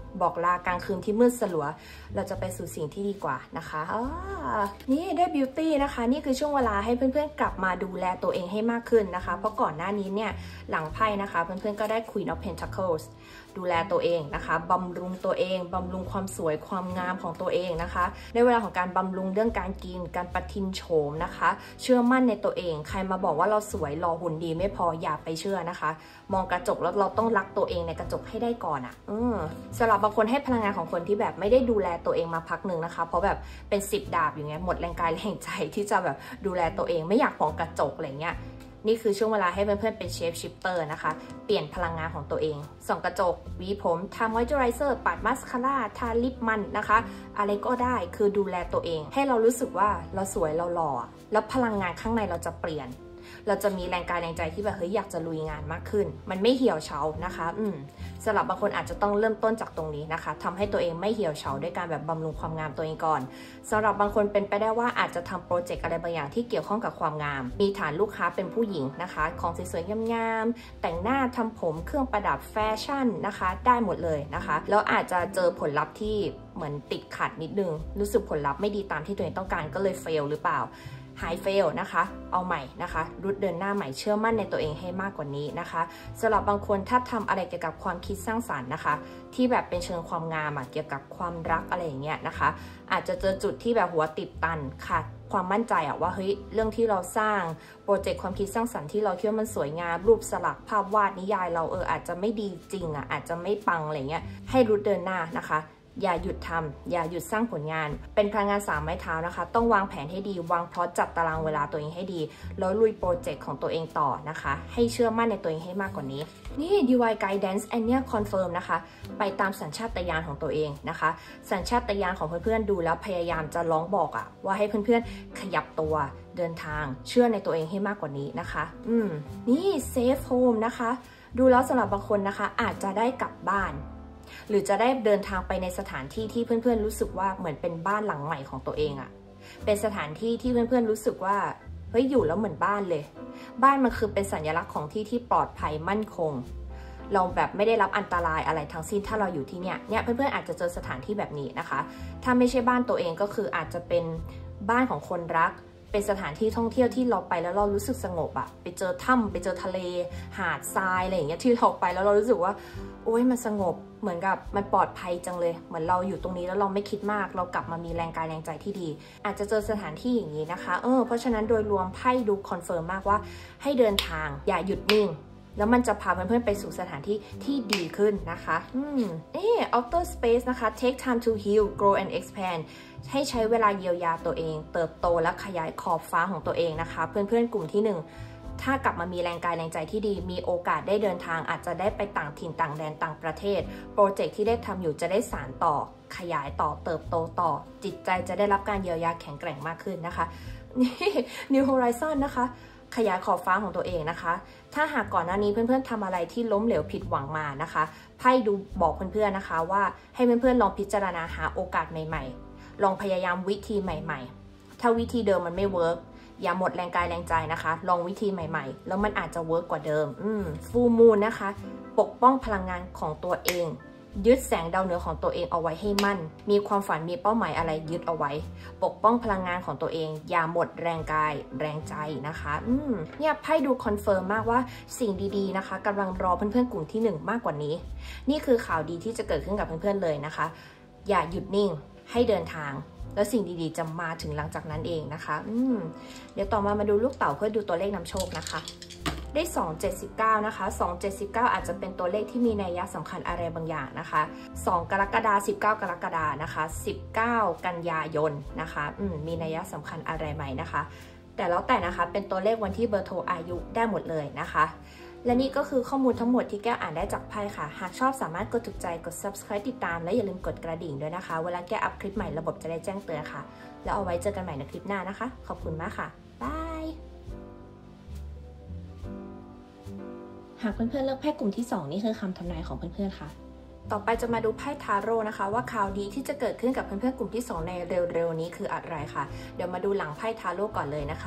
บอกลากลางคืนที่มืดสลัวเราจะไปสู่สิ่งที่ดีกว่านะคะนี่ได้ beauty นะคะนี่คือช่วงเวลาให้เพื่อนๆกลับมาดูแลตัวเองให้มากขึ้นนะคะเพราะก่อนหน้านี้เนี่ยหลังไพ่นะคะเพื่อนๆก็ได้ Queen of Pentacles ดูแลตัวเองนะคะบำรุงตัวเองบำรุงความสวยความงามของตัวเองนะคะในเวลาของการบำรุงเรื่องการกินการประทินโฉมนะคะเชื่อมั่นในตัวเองใครมาบอกว่าเราสวยหล่อหุ่นดีไม่พออย่าไปเชื่อนะคะมองกระจกแล้วเราต้องรักตัวเองในกระจกให้ได้ก่อนสำหรับบางคนให้พลังงานของคนที่แบบไม่ได้ดูแลตัวเองมาพักหนึ่งนะคะเพราะแบบเป็น10 ดาบอย่างเงี้ยหมดแรงกายแรงใจที่จะแบบดูแลตัวเองไม่อยากมองกระจกอะไรเงี้ยนี่คือช่วงเวลาให้เพื่อนๆเป็นเชฟชิปเตอร์นะคะเปลี่ยนพลังงานของตัวเองส่องกระจกหวีผมทามอยเจอไรเซอร์ปัดมัสคาร่าทาลิปมันนะคะอะไรก็ได้คือดูแลตัวเองให้เรารู้สึกว่าเราสวยเราหล่อแล้วพลังงานข้างในเราจะเปลี่ยนเราจะมีแรงกายแรงใจที่แบบเฮ้ยอยากจะลุยงานมากขึ้นมันไม่เหี่ยวเฉานะคะสำหรับบางคนอาจจะต้องเริ่มต้นจากตรงนี้นะคะทำให้ตัวเองไม่เหี่ยวเฉาด้วยการแบบบำรุงความงามตัวเองก่อนสำหรับบางคนเป็นไปได้ว่าอาจจะทำโปรเจกต์อะไรบางอย่างที่เกี่ยวข้องกับความงามมีฐานลูกค้าเป็นผู้หญิงนะคะของสวยๆงามๆแต่งหน้าทำผมเครื่องประดับแฟชั่นนะคะได้หมดเลยนะคะแล้วอาจจะเจอผลลัพธ์ที่เหมือนติดขัดนิดนึงรู้สึกผลลัพธ์ไม่ดีตามที่ตัวเองต้องการก็เลยเฟลหรือเปล่าหายเฟลนะคะเอาใหม่นะคะรุดเดินหน้าใหม่เชื่อมั่นในตัวเองให้มากกว่านี้นะคะสำหรับบางคนถ้าทำอะไรเกี่ยวกับความคิดสร้างสรรค์นะคะที่แบบเป็นเชิงความงามเกี่ยวกับความรักอะไรอย่างเงี้ยนะคะอาจจะเจอจุดที่แบบหัวติดตันขาดความมั่นใจว่าเฮ้ยเรื่องที่เราสร้างโปรเจกต์ความคิดสร้างสรรค์ที่เราคิดว่ามันสวยงามรูปสลักภาพวาดนิยายเราอาจจะไม่ดีจริงอาจจะไม่ปังอะไรเงี้ยให้รุดเดินหน้านะคะอย่าหยุดทำอย่าหยุดสร้างผลงานเป็นพลังงาน3 ไม้เท้านะคะต้องวางแผนให้ดีวางพล็อตจัดตารางเวลาตัวเองให้ดีแล้วลุยโปรเจกต์ของตัวเองต่อนะคะให้เชื่อมั่นในตัวเองให้มากกว่านี้นี่ Divine Guidance อันเนี้ยคอนเฟิร์มนะคะไปตามสัญชาตญาณของตัวเองนะคะสัญชาตญาณของเพื่อนๆดูแล้วพยายามจะร้องบอกว่าให้เพื่อนๆขยับตัวเดินทางเชื่อในตัวเองให้มากกว่านี้นะคะนี่ Safe Home นะคะดูแล้วสำหรับบางคนนะคะอาจจะได้กลับบ้านหรือจะได้เดินทางไปในสถานที่ที่เพื่อนๆรู้สึกว่าเหมือนเป็นบ้านหลังใหม่ของตัวเองเป็นสถานที่ที่เพื่อนๆรู้สึกว่าเฮ้ยอยู่แล้วเหมือนบ้านเลยบ้านมันคือเป็นสัญลักษณ์ของที่ที่ปลอดภัยมั่นคงเราแบบไม่ได้รับอันตรายอะไรทั้งสิ้นถ้าเราอยู่ที่เนี่ยเพื่อนๆอาจจะเจอสถานที่แบบนี้นะคะถ้าไม่ใช่บ้านตัวเองก็คืออาจจะเป็นบ้านของคนรักเป็นสถานที่ท่องเที่ยวที่เราไปแล้วเรารู้สึกสงบไปเจอถ้ำไปเจอทะเลหาดทรายอะไรอย่างเงี้ยที่เราไปแล้วเรารู้สึกว่าโอ้ยมันสงบเหมือนกับมันปลอดภัยจังเลยเหมือนเราอยู่ตรงนี้แล้วเราไม่คิดมากเรากลับมามีแรงกายแรงใจที่ดีอาจจะเจอสถานที่อย่างนี้นะคะเพราะฉะนั้นโดยรวมไพ่ดูคอนเฟิร์มมากว่าให้เดินทางอย่าหยุดนิ่งแล้วมันจะพาเพื่อนๆไปสู่สถานที่ที่ดีขึ้นนะคะouter space นะคะ take time to heal grow and expand ให้ใช้เวลาเยียวยาตัวเองเติบโตและขยายขอบฟ้าของตัวเองนะคะเพื่อนๆกลุ่มที่1ถ้ากลับมามีแรงกายแรงใจที่ดีมีโอกาสได้เดินทางอาจจะได้ไปต่างถิ่นต่างแดนต่างประเทศโปรเจกต์ที่ได้ทำอยู่จะได้สานต่อขยายต่อเติบโตต่อจิตใจจะได้รับการเยียวยาแข็งแกร่งมากขึ้นนะคะนี่ New Horizon นะคะขยายขอบฟ้าของตัวเองนะคะถ้าหากก่อนหน้านี้เพื่อนๆทำอะไรที่ล้มเหลวผิดหวังมานะคะไพ่ดูบอกเพื่อนๆนะคะว่าให้เพื่อนๆลองพิจารณาหาโอกาสใหม่ๆลองพยายามวิธีใหม่ๆถ้าวิธีเดิมมันไม่เวิร์กอย่าหมดแรงกายแรงใจนะคะลองวิธีใหม่ๆแล้วมันอาจจะเวิร์กกว่าเดิมFull Moonนะคะปกป้องพลังงานของตัวเองยึดแสงดาวเหนือของตัวเองเอาไว้ให้มั่นมีความฝันมีเป้าหมายอะไรยึดเอาไว้ปกป้องพลังงานของตัวเองอย่าหมดแรงกายแรงใจนะคะเนี่ยไพ่ดูคอนเฟิร์มมากว่าสิ่งดีๆนะคะกำลังรอเพื่อนๆกลุ่มที่1มากกว่านี้นี่คือข่าวดีที่จะเกิดขึ้นกับเพื่อนๆเลยนะคะอย่าหยุดนิ่งให้เดินทางแล้วสิ่งดีๆจะมาถึงหลังจากนั้นเองนะคะเดี๋ยวต่อมาดูลูกเต๋าเพื่อดูตัวเลขนำโชคนะคะได้279นะคะ279อาจจะเป็นตัวเลขที่มีนัยยะสำคัญอะไรบางอย่างนะคะ2 กรกฎาคม19 กรกฎาคมนะคะ19 กันยายนนะคะมีนัยยะสำคัญอะไรไหมนะคะแต่แล้วแต่นะคะเป็นตัวเลขวันที่เบอร์โทรอายุได้หมดเลยนะคะและนี่ก็คือข้อมูลทั้งหมดที่แก้วอ่านได้จากไพ่ค่ะหากชอบสามารถกดถูกใจกด subscribe ติดตามและอย่าลืมกดกระดิ่งด้วยนะคะเวลาแก้วอัพคลิปใหม่ระบบจะได้แจ้งเตือนค่ะแล้วเอาไว้เจอกันใหม่ในคลิปหน้านะคะขอบคุณมากค่ะบายหากเพื่อนๆเลือกไพ่กลุ่มที่2นี่คือคำทำนายของเพื่อนๆค่ะต่อไปจะมาดูไพ่ทาโร่นะคะว่าข่าวดีที่จะเกิดขึ้นกับเพื่อนๆกลุ่มที่2ในเร็วๆนี้คืออะไรค่ะเดี๋ยวมาดูหลังไพ่ทาโร่ก่อนเลยนะคะ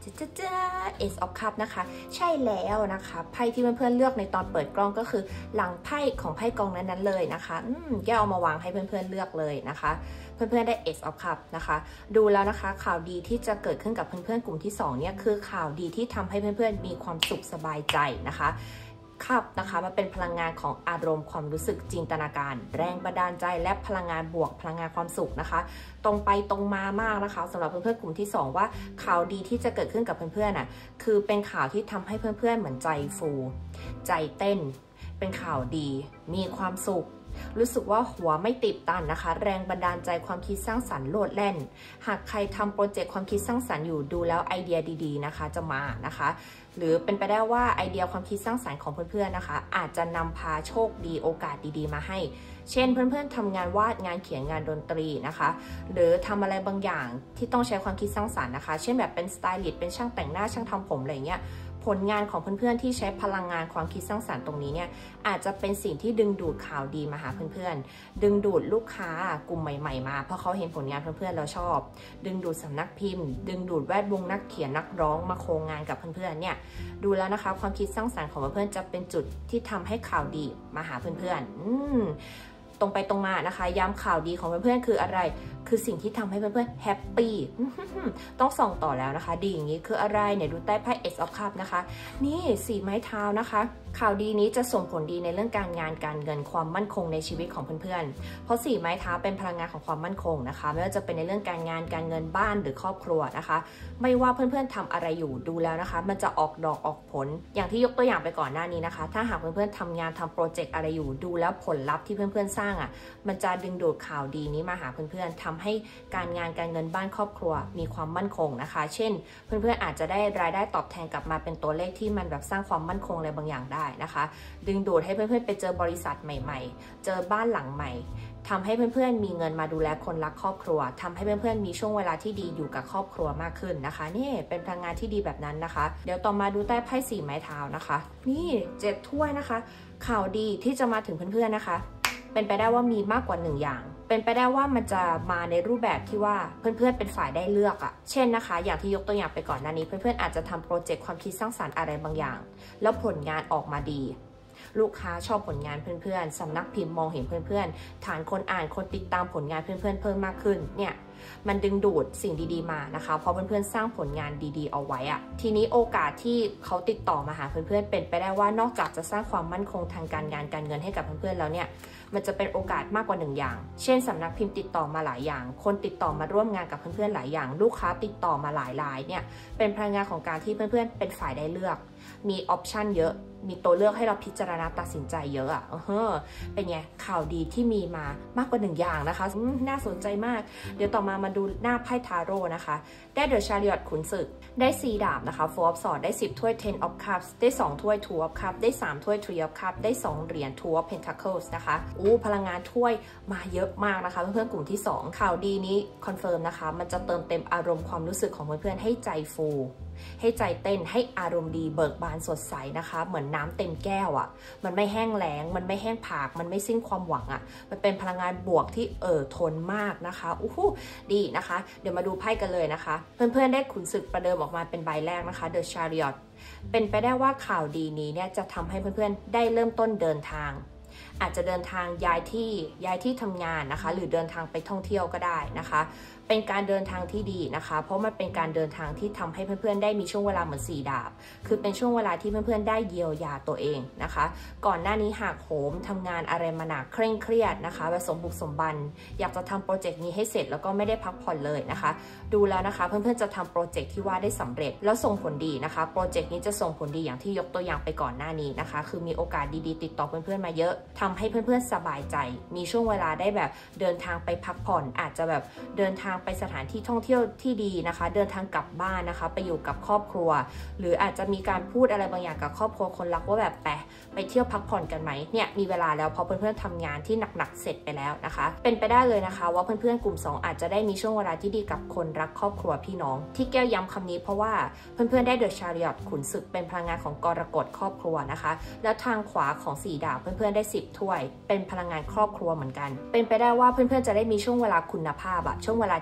Ace of Cups นะคะใช่แล้วนะคะไพ่ที่เพื่อนๆเลือกในตอนเปิดกล้องก็คือหลังไพ่ของไพ่กองนั้นๆเลยนะคะแก้วเอามาวางให้เพื่อนๆเลือกเลยนะคะเพื่อนๆได้ Ace of Cups นะคะดูแล้วนะคะข่าวดีที่จะเกิดขึ้นกับเพื่อนๆกลุ่มที่2เนี่ยคือข่าวดีที่ทำให้เพื่อนๆมีความสุขสบายใจนะคะคับนะคะมันเป็นพลังงานของอารมณ์ความรู้สึกจินตนาการแรงบันดาลใจและพลังงานบวกพลังงานความสุขนะคะตรงไปตรงมามากนะคะสำหรับเพื่อนๆกลุ่มที่2ว่าข่าวดีที่จะเกิดขึ้นกับเพื่อนๆน่ะคือเป็นข่าวที่ทำให้เพื่อนๆเหมือนใจฟูใจเต้นเป็นข่าวดีมีความสุขรู้สึกว่าหัวไม่ติดตันนะคะแรงบันดาลใจความคิดสร้างสรรค์โลดแล่นหากใครทำโปรเจกต์ความคิดสร้างสรรค์อยู่ดูแล้วไอเดียดีๆนะคะจะมานะคะหรือเป็นไปได้ว่าไอเดียความคิดสร้างสรรค์ของเพื่อนๆนะคะอาจจะนำพาโชคดีโอกาสดีๆมาให้เช่นเพื่อนๆทำงานวาดงานเขียนงานดนตรีนะคะหรือทำอะไรบางอย่างที่ต้องใช้ความคิดสร้างสรรค์นะคะเช่นแบบเป็นสไตลิสต์เป็นช่างแต่งหน้าช่างทำผมอะไรเงี้ยผลงานของเพื่อนๆที่ใช้พลังงานความคิดสร้างสรรค์ตรงนี้เนี่ยอาจจะเป็นสิ่งที่ดึงดูดข่าวดีมาหาเพื่อนๆดึงดูดลูกค้ากลุ่มใหม่ๆมาเพราะเขาเห็นผลงานเพื่อนๆแล้วชอบดึงดูดสำนักพิมพ์ดึงดูดแวดวงนักเขียนนักร้องมาโคงงานกับเพื่อนๆเนี่ยดูแล้วนะคะความคิดสร้างสรรค์ของเพื่อนๆจะเป็นจุดที่ทำให้ข่าวดีมาหาเพื่อนๆตรงไปตรงมานะคะย้ำข่าวดีของเพื่อนๆคืออะไรคือสิ่งที่ทำให้เพื่อนๆแฮปปี้ต้องส่องต่อแล้วนะคะดีอย่างนี้คืออะไรเนี่ยดูใต้ไพ่ Ace of Cups นะคะนี่4ไม้เท้านะคะข่าวดีนี้จะส่งผลดีในเรื่องการงานการเงินความมั่นคงในชีวิตของเพื่อนๆเพราะ4ไม้เท้าเป็นพลังงานของความมั่นคงนะคะไม่ว่าจะเป็นในเรื่องการงานการเงินบ้านหรือครอบครัวนะคะไม่ว่าเพื่อนๆทำอะไรอยู่ดูแล้วนะคะมันจะออกดอกออกผลอย่างที่ยกตัวอย่างไปก่อนหน้านี้นะคะถ้าหากเพื่อนๆทำงานทำโปรเจกต์อะไรอยู่ดูแล้วผลลัพธ์ที่เพื่อนๆสร้างอ่ะมันจะดึงดูดข่าวดีนี้มาหาเพื่อนๆทำให้การงานการเงินบ้านครอบครัวมีความมั่นคงนะคะเช่นเพื่อนๆอาจจะได้รายได้ตอบแทนกลับมาเป็นตัวเลขที่มันแบบสร้างความมั่นคงอะไรบางอย่างได้นะคะดึงดูดให้เพื่อนๆไปเจอบริษัทใหม่ๆเจอบ้านหลังใหม่ทำให้เพื่อนๆมีเงินมาดูแลคนรักครอบครัวทำให้เพื่อนๆมีช่วงเวลาที่ดีอยู่กับครอบครัวมากขึ้นนะคะนี่เป็นพลังงานที่ดีแบบนั้นนะคะเดี๋ยวต่อมาดูใต้ไพ่4ไม้เท้านะคะนี่7ถ้วยนะคะข่าวดีที่จะมาถึงเพื่อนๆนะคะเป็นไปได้ว่ามีมากกว่า1อย่างเป็นไปได้ว่ามันจะมาในรูปแบบที่ว่าเพื่อนๆเป็นฝ่ายได้เลือกเช่นนะคะอย่างที่ยกตัวอย่างไปก่อนหน้านี้เพื่อนๆอาจจะทำโปรเจกต์ความคิดสร้างสรรค์อะไรบางอย่างแล้วผลงานออกมาดีลูกค้าชอบผลงานเพื่อนๆสำนักพิมพ์มองเห็นเพื่อนๆฐานคนอ่านคนติดตามผลงานเพื่อนๆเพิ่มมากขึ้นเนี่ยมันดึงดูดสิ่งดีๆมานะคะเพราะเพื่อนๆสร้างผลงานดีๆเอาไว้ทีนี้โอกาสที่เขาติดต่อมาหาเพื่อนๆเป็นไปได้ว่านอกจากจะสร้างความมั่นคงทางการงานการเงินให้กับเพื่อนๆแล้วเนี่ยมันจะเป็นโอกาสมากกว่า1อย่างเช่นสำนักพิมพ์ติดต่อมาหลายอย่างคนติดต่อมาร่วมงานกับเพื่อนๆหลายอย่างลูกค้าติดต่อมาหลายรายเนี่ยเป็นพลังงานของการที่เพื่อนๆเป็นฝ่ายได้เลือกมีออปชันเยอะมีตัวเลือกให้เราพิจารณาตัดสินใจเยอะเป็นไงข่าวดีที่มีมามากกว่า1อย่างนะคะน่าสนใจมากเดี๋ยวต่อมาดูหน้าไพ่ทาโร่นะคะได้ The Chariot ขุนศึกได้4ดาบนะคะ Four of Swords ได้10ถ้วย Ten of Cups ได้2ถ้วย Two of Cups ได้3ถ้วย Three of Cups ได้2เหรียญ Two of Pentacles นะคะพลังงานถ้วยมาเยอะมากนะคะเพื่อนๆกลุ่มที่2ข่าวดีนี้คอนเฟิร์มนะคะมันจะเติมเต็มอารมณ์ความรู้สึกของเพื่อนๆให้ใจฟูให้ใจเต้นให้อารมณ์ดีเบิกบานสดใสนะคะเหมือนน้ำเต็มแก้วมันไม่แห้งแล้งมันไม่แห้งผากมันไม่สิ้นความหวังมันเป็นพลังงานบวกที่ทนมากนะคะดีนะคะเดี๋ยวมาดูไพ่กันเลยนะคะเพื่อนๆได้ขุนศึกประเดิมออกมาเป็นใบแรกนะคะ The Chariot เป็นไปได้ว่าข่าวดีนี้เนี่ยจะทำให้เพื่อนๆได้เริ่มต้นเดินทางอาจจะเดินทางย้ายที่ทำงานนะคะหรือเดินทางไปท่องเที่ยวก็ได้นะคะเป็นการเดินทางที่ดีนะคะเพราะมันเป็นการเดินทางที่ทำให้เพื่อนๆได้มีช่วงเวลาเหมือน4ดาบคือเป็นช่วงเวลาที่เพื่อนๆได้เยียวยาตัวเองนะคะก่อนหน้านี้หากโหมทำงานอะไรมาหนักเคร่งเครียดนะคะผสมบุกสมบันอยากจะทำโปรเจกต์นี้ให้เสร็จแล้วก็ไม่ได้พักผ่อนเลยนะคะดูแล้วนะคะเพื่อนๆจะทำโปรเจกต์ที่ว่าได้สำเร็จแล้วส่งผลดีนะคะโปรเจกต์นี้จะส่งผลดีอย่างที่ยกตัวอย่างไปก่อนหน้านี้นะคะคือมีโอกาสดีๆติดต่อเพื่อนๆมาเยอะทำให้เพื่อนๆสบายใจมีช่วงเวลาได้แบบเดินทางไปพักผ่อนอาจจะแบบเดินทางไปสถานที่ท่องเที่ยวที่ดีนะคะเดินทางกลับบ้านนะคะไปอยู่กับครอบครัวหรืออาจจะมีการพูดอะไรบางอย่างกับครอบครัวคนรักว่าแบบไปเที่ยวพักผ่อนกันไหมเนี่ยมีเวลาแล้วพอเพื่อนๆทำงานที่หนักๆเสร็จไปแล้วนะคะเป็นไปได้เลยนะคะว่าเพื่อนๆกลุ่ม2อาจจะได้มีช่วงเวลาที่ดีกับคนรักครอบครัวพี่น้องที่แก้วย้ำคำนี้เพราะว่าเพื่อนๆได้ The Chariot ขุนศึกเป็นพลังงานของกรกฎครอบครัวนะคะแล้วทางขวาของ4ดาบเพื่อนๆได้10ถ้วยเป็นพลังงานครอบครัวเหมือนกันเป็นไปได้ว่าเพื่อนๆจะได้มีช่วงเวลาคุณภาพช่วงเวลา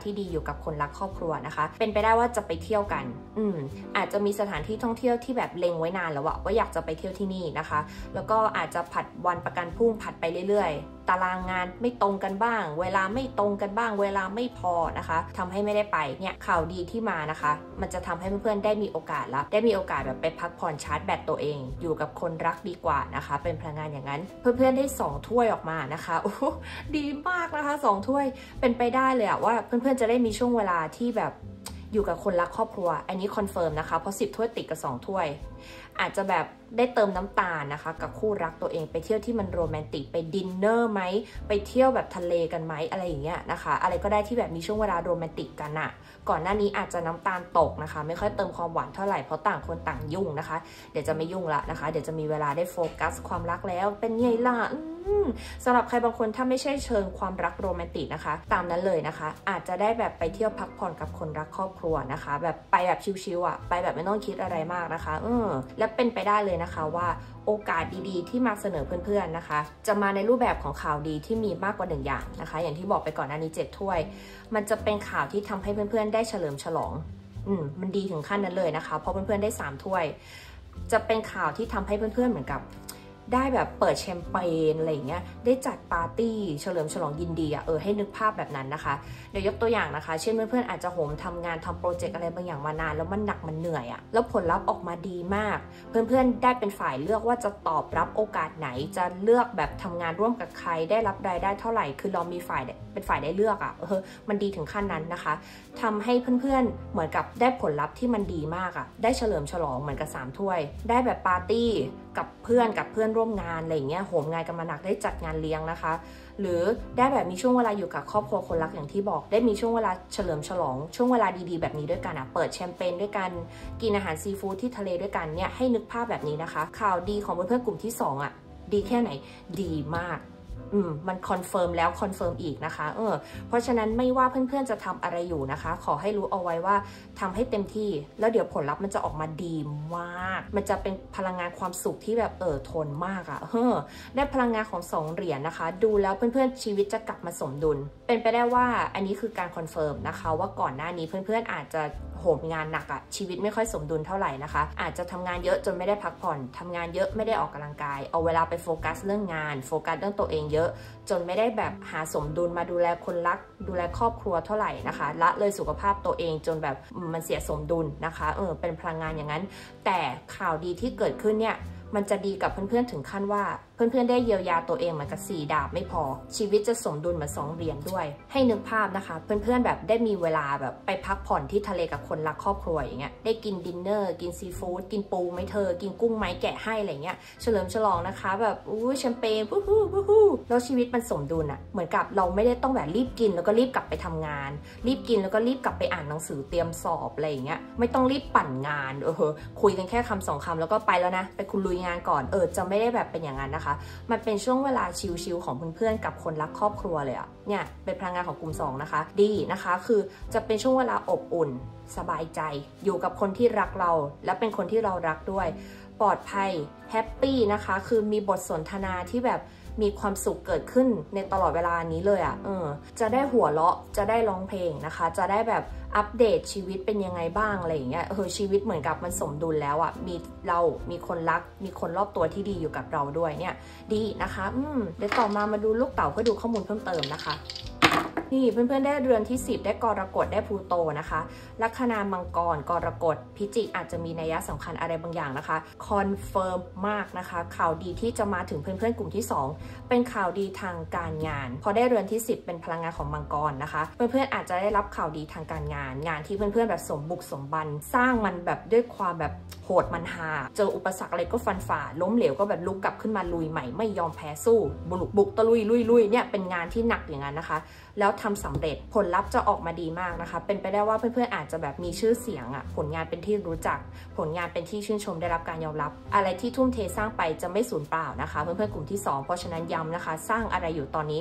ที่ดีอยู่กับคนรักครอบครัวนะคะเป็นไปได้ว่าจะไปเที่ยวกันอาจจะมีสถานที่ท่องเที่ยวที่แบบเล็งไว้นานแล้วว่าอยากจะไปเที่ยวที่นี่นะคะแล้วก็อาจจะผัดวันประกันพรุ่งผัดไปเรื่อยๆตารางงานไม่ตรงกันบ้างเวลาไม่ตรงกันบ้างเวลาไม่พอนะคะทำให้ไม่ได้ไปเนี่ยข่าวดีที่มานะคะมันจะทำให้เพื่อนๆได้มีโอกาสแบบไปพักผ่อนชาร์จแบตตัวเองอยู่กับคนรักดีกว่านะคะเป็นพลังงานอย่างนั้นเพื่อนๆได้2ถ้วยออกมานะคะโอ้ดีมากนะคะ2ถ้วยเป็นไปได้เลยว่าเพื่อนๆจะได้มีช่วงเวลาที่แบบอยู่กับคนรักครอบครัวอันนี้คอนเฟิร์มนะคะเพราะ10ถ้วยติดกับ2ถ้วยอาจจะแบบได้เติมน้ำตาลนะคะกับคู่รักตัวเองไปเที่ยวที่มันโรแมนติกไปดินเนอร์ไหมไปเที่ยวแบบทะเลกันไหมอะไรอย่างเงี้ยนะคะอะไรก็ได้ที่แบบมีช่วงเวลาโรแมนติกกันอะก่อนหน้านี้อาจจะน้ำตาลตกนะคะไม่ค่อยเติมความหวานเท่าไหร่เพราะต่างคนต่างยุ่งนะคะเดี๋ยวจะไม่ยุ่งละนะคะเดี๋ยวจะมีเวลาได้โฟกัสความรักแล้วเป็นไงล่ะสำหรับใครบางคนถ้าไม่ใช่เชิงความรักโรแมนติกนะคะตามนั้นเลยนะคะอาจจะได้แบบไปเที่ยวพักผ่อนกับคนรักครอบครัวนะคะแบบไปแบบชิลๆไปแบบไม่ต้องคิดอะไรมากนะคะและเป็นไปได้เลยนะคะว่าโอกาสดีๆที่มาเสนอเพื่อนๆนะคะจะมาในรูปแบบของข่าวดีที่มีมากกว่า1อย่างนะคะอย่างที่บอกไปก่อนหน้านี้7ถ้วยมันจะเป็นข่าวที่ทำให้เพื่อนๆได้เฉลิมฉลองมันดีถึงขั้นนั้นเลยนะคะเพราะเพื่อนๆได้3ถ้วยจะเป็นข่าวที่ทำให้เพื่อนๆเหมือนกับได้แบบเปิดแชมเปญอะไรอย่างเงี้ยได้จัดปาร์ตี้เฉลิมฉลองยินดีให้นึกภาพแบบนั้นนะคะเดี๋ยวยกตัวอย่างนะคะเช่นเพื่อนๆอาจจะโหมทำงานทำโปรเจกต์อะไรบางอย่างมานานแล้วมันหนักมันเหนื่อยแล้วผลลัพธ์ออกมาดีมากเพื่อนๆได้เป็นฝ่ายเลือกว่าจะตอบรับโอกาสไหนจะเลือกแบบทำงานร่วมกับใครได้รับรายได้เท่าไหร่คือเรามีฝ่ายเป็นฝ่ายได้เลือกมันดีถึงขั้นนั้นนะคะทำให้เพื่อนๆเหมือนกับได้ผลลัพธ์ที่มันดีมากได้เฉลิมฉลองเหมือนกับ3ถ้วยได้แบบปาร์ตี้กับเพื่อนร่วมงานอะไรอย่างเงี้ยโหมงานกันมาหนักได้จัดงานเลี้ยงนะคะหรือได้แบบมีช่วงเวลาอยู่กับครอบครัวคนรักอย่างที่บอกได้มีช่วงเวลาเฉลิมฉลองช่วงเวลาดีๆแบบนี้ด้วยกันเปิดแชมเปญด้วยกันกินอาหารซีฟู้ดที่ทะเลด้วยกันเนี่ยให้นึกภาพแบบนี้นะคะข่าวดีของเพื่อนๆกลุ่มที่2ดีแค่ไหนดีมากมันคอนเฟิร์มแล้วคอนเฟิร์มอีกนะคะเพราะฉะนั้นไม่ว่าเพื่อนๆจะทำอะไรอยู่นะคะขอให้รู้เอาไว้ว่าทำให้เต็มที่แล้วเดี๋ยวผลลัพธ์มันจะออกมาดีมากมันจะเป็นพลังงานความสุขที่แบบทนมากได้พลังงานของ2เหรียญนะคะดูแล้วเพื่อนๆชีวิตจะกลับมาสมดุลเป็นไปได้ว่าอันนี้คือการคอนเฟิร์มนะคะว่าก่อนหน้านี้เพื่อนๆอาจจะโหมงานหนักชีวิตไม่ค่อยสมดุลเท่าไหร่นะคะอาจจะทำงานเยอะจนไม่ได้พักผ่อนทำงานเยอะไม่ได้ออกกำลังกายเอาเวลาไปโฟกัสเรื่องงานโฟกัสเรื่องตัวเองเยอะจนไม่ได้แบบหาสมดุลมาดูแลคนรักดูแลครอบครัวเท่าไหร่นะคะละเลยสุขภาพตัวเองจนแบบมันเสียสมดุลนะคะเป็นพลังงานอย่างนั้นแต่ข่าวดีที่เกิดขึ้นเนี่ยมันจะดีกับเพื่อนๆถึงขั้นว่าเพื่อนๆได้เยียวยาตัวเองเหมือนกับ4ดาบไม่พอชีวิตจะสมดุลเหมือน2เหรียญด้วยให้นึกภาพนะคะเพื่อนๆแบบได้มีเวลาแบบไปพักผ่อนที่ทะเลกับคนรักครอบครัวอย่างเงี้ยได้กินดินเนอร์กินซีฟู้ดกินปูไหมเธอกินกุ้งไหมแกะให้อะไรเงี้ยเฉลิมฉลองนะคะแบบแชมเปญวู้ฮู้แล้วชีวิตมันสมดุลเหมือนกับเราไม่ได้ต้องแบบรีบกินแล้วก็รีบกลับไปทำงานรีบกินแล้วก็รีบกลับไปอ่านหนังสือเตรียมสอบอะไรอย่างเงี้ยไม่ต้องรีบปั่นงานคุยกันแค่คำ2คำแล้วก็ไปแล้วนะไปคุณลุยงานก่อนจะไม่ได้แบบเป็นอย่างนั้นนะคะมันเป็นช่วงเวลาชิลๆของเพื่อนๆกับคนรักครอบครัวเลยเนี่ยเป็นพลังงานของกลุ่ม2นะคะดีนะคะคือจะเป็นช่วงเวลาอบอุ่นสบายใจอยู่กับคนที่รักเราและเป็นคนที่เรารักด้วยปลอดภัยแฮปปี้นะคะคือมีบทสนทนาที่แบบมีความสุขเกิดขึ้นในตลอดเวลานี้เลยจะได้หัวเราะจะได้ร้องเพลงนะคะจะได้แบบอัปเดตชีวิตเป็นยังไงบ้างอะไรอย่างเงี้ยชีวิตเหมือนกับมันสมดุลแล้วมีเรามีคนรักมีคนรอบตัวที่ดีอยู่กับเราด้วยเนี่ยดีนะคะเดี๋ยวต่อมาดูลูกเต๋าเพื่อดูข้อมูลเพิ่มเติมนะคะนี่เพื่อนๆได้เรือนที่10ได้กรกฎได้พลูโตนะคะลัคนามังกรกรกฎพิจิกอาจจะมีนัยสำคัญอะไรบางอย่างนะคะคอนเฟิร์มมากนะคะข่าวดีที่จะมาถึงเพื่อนๆกลุ่มที่2เป็นข่าวดีทางการงานพอได้เรือนที่10เป็นพลังงานของมังกรนะคะเพื่อนๆอาจจะได้รับข่าวดีทางการงานที่เพื่อนๆแบบสมบุกสมบันสร้างมันแบบด้วยความแบบโหดมันหาเจออุปสรรคอะไรก็ฟันฝ่าล้มเหลวก็แบบลุกกลับขึ้นมาลุยใหม่ไม่ยอมแพ้สู้บุกตะลุยเนี่ยเป็นงานที่หนักอย่างนั้นนะคะแล้วทำสำเร็จผลลัพธ์จะออกมาดีมากนะคะเป็นไปได้ว่าเพื่อนๆอาจจะแบบมีชื่อเสียงผลงานเป็นที่รู้จักผลงานเป็นที่ชื่นชมได้รับการยอมรับอะไรที่ทุ่มเทสร้างไปจะไม่สูญเปล่านะคะเพื่อนๆกลุ่มที่2เพราะฉะนั้นย้ำนะคะสร้างอะไรอยู่ตอนนี้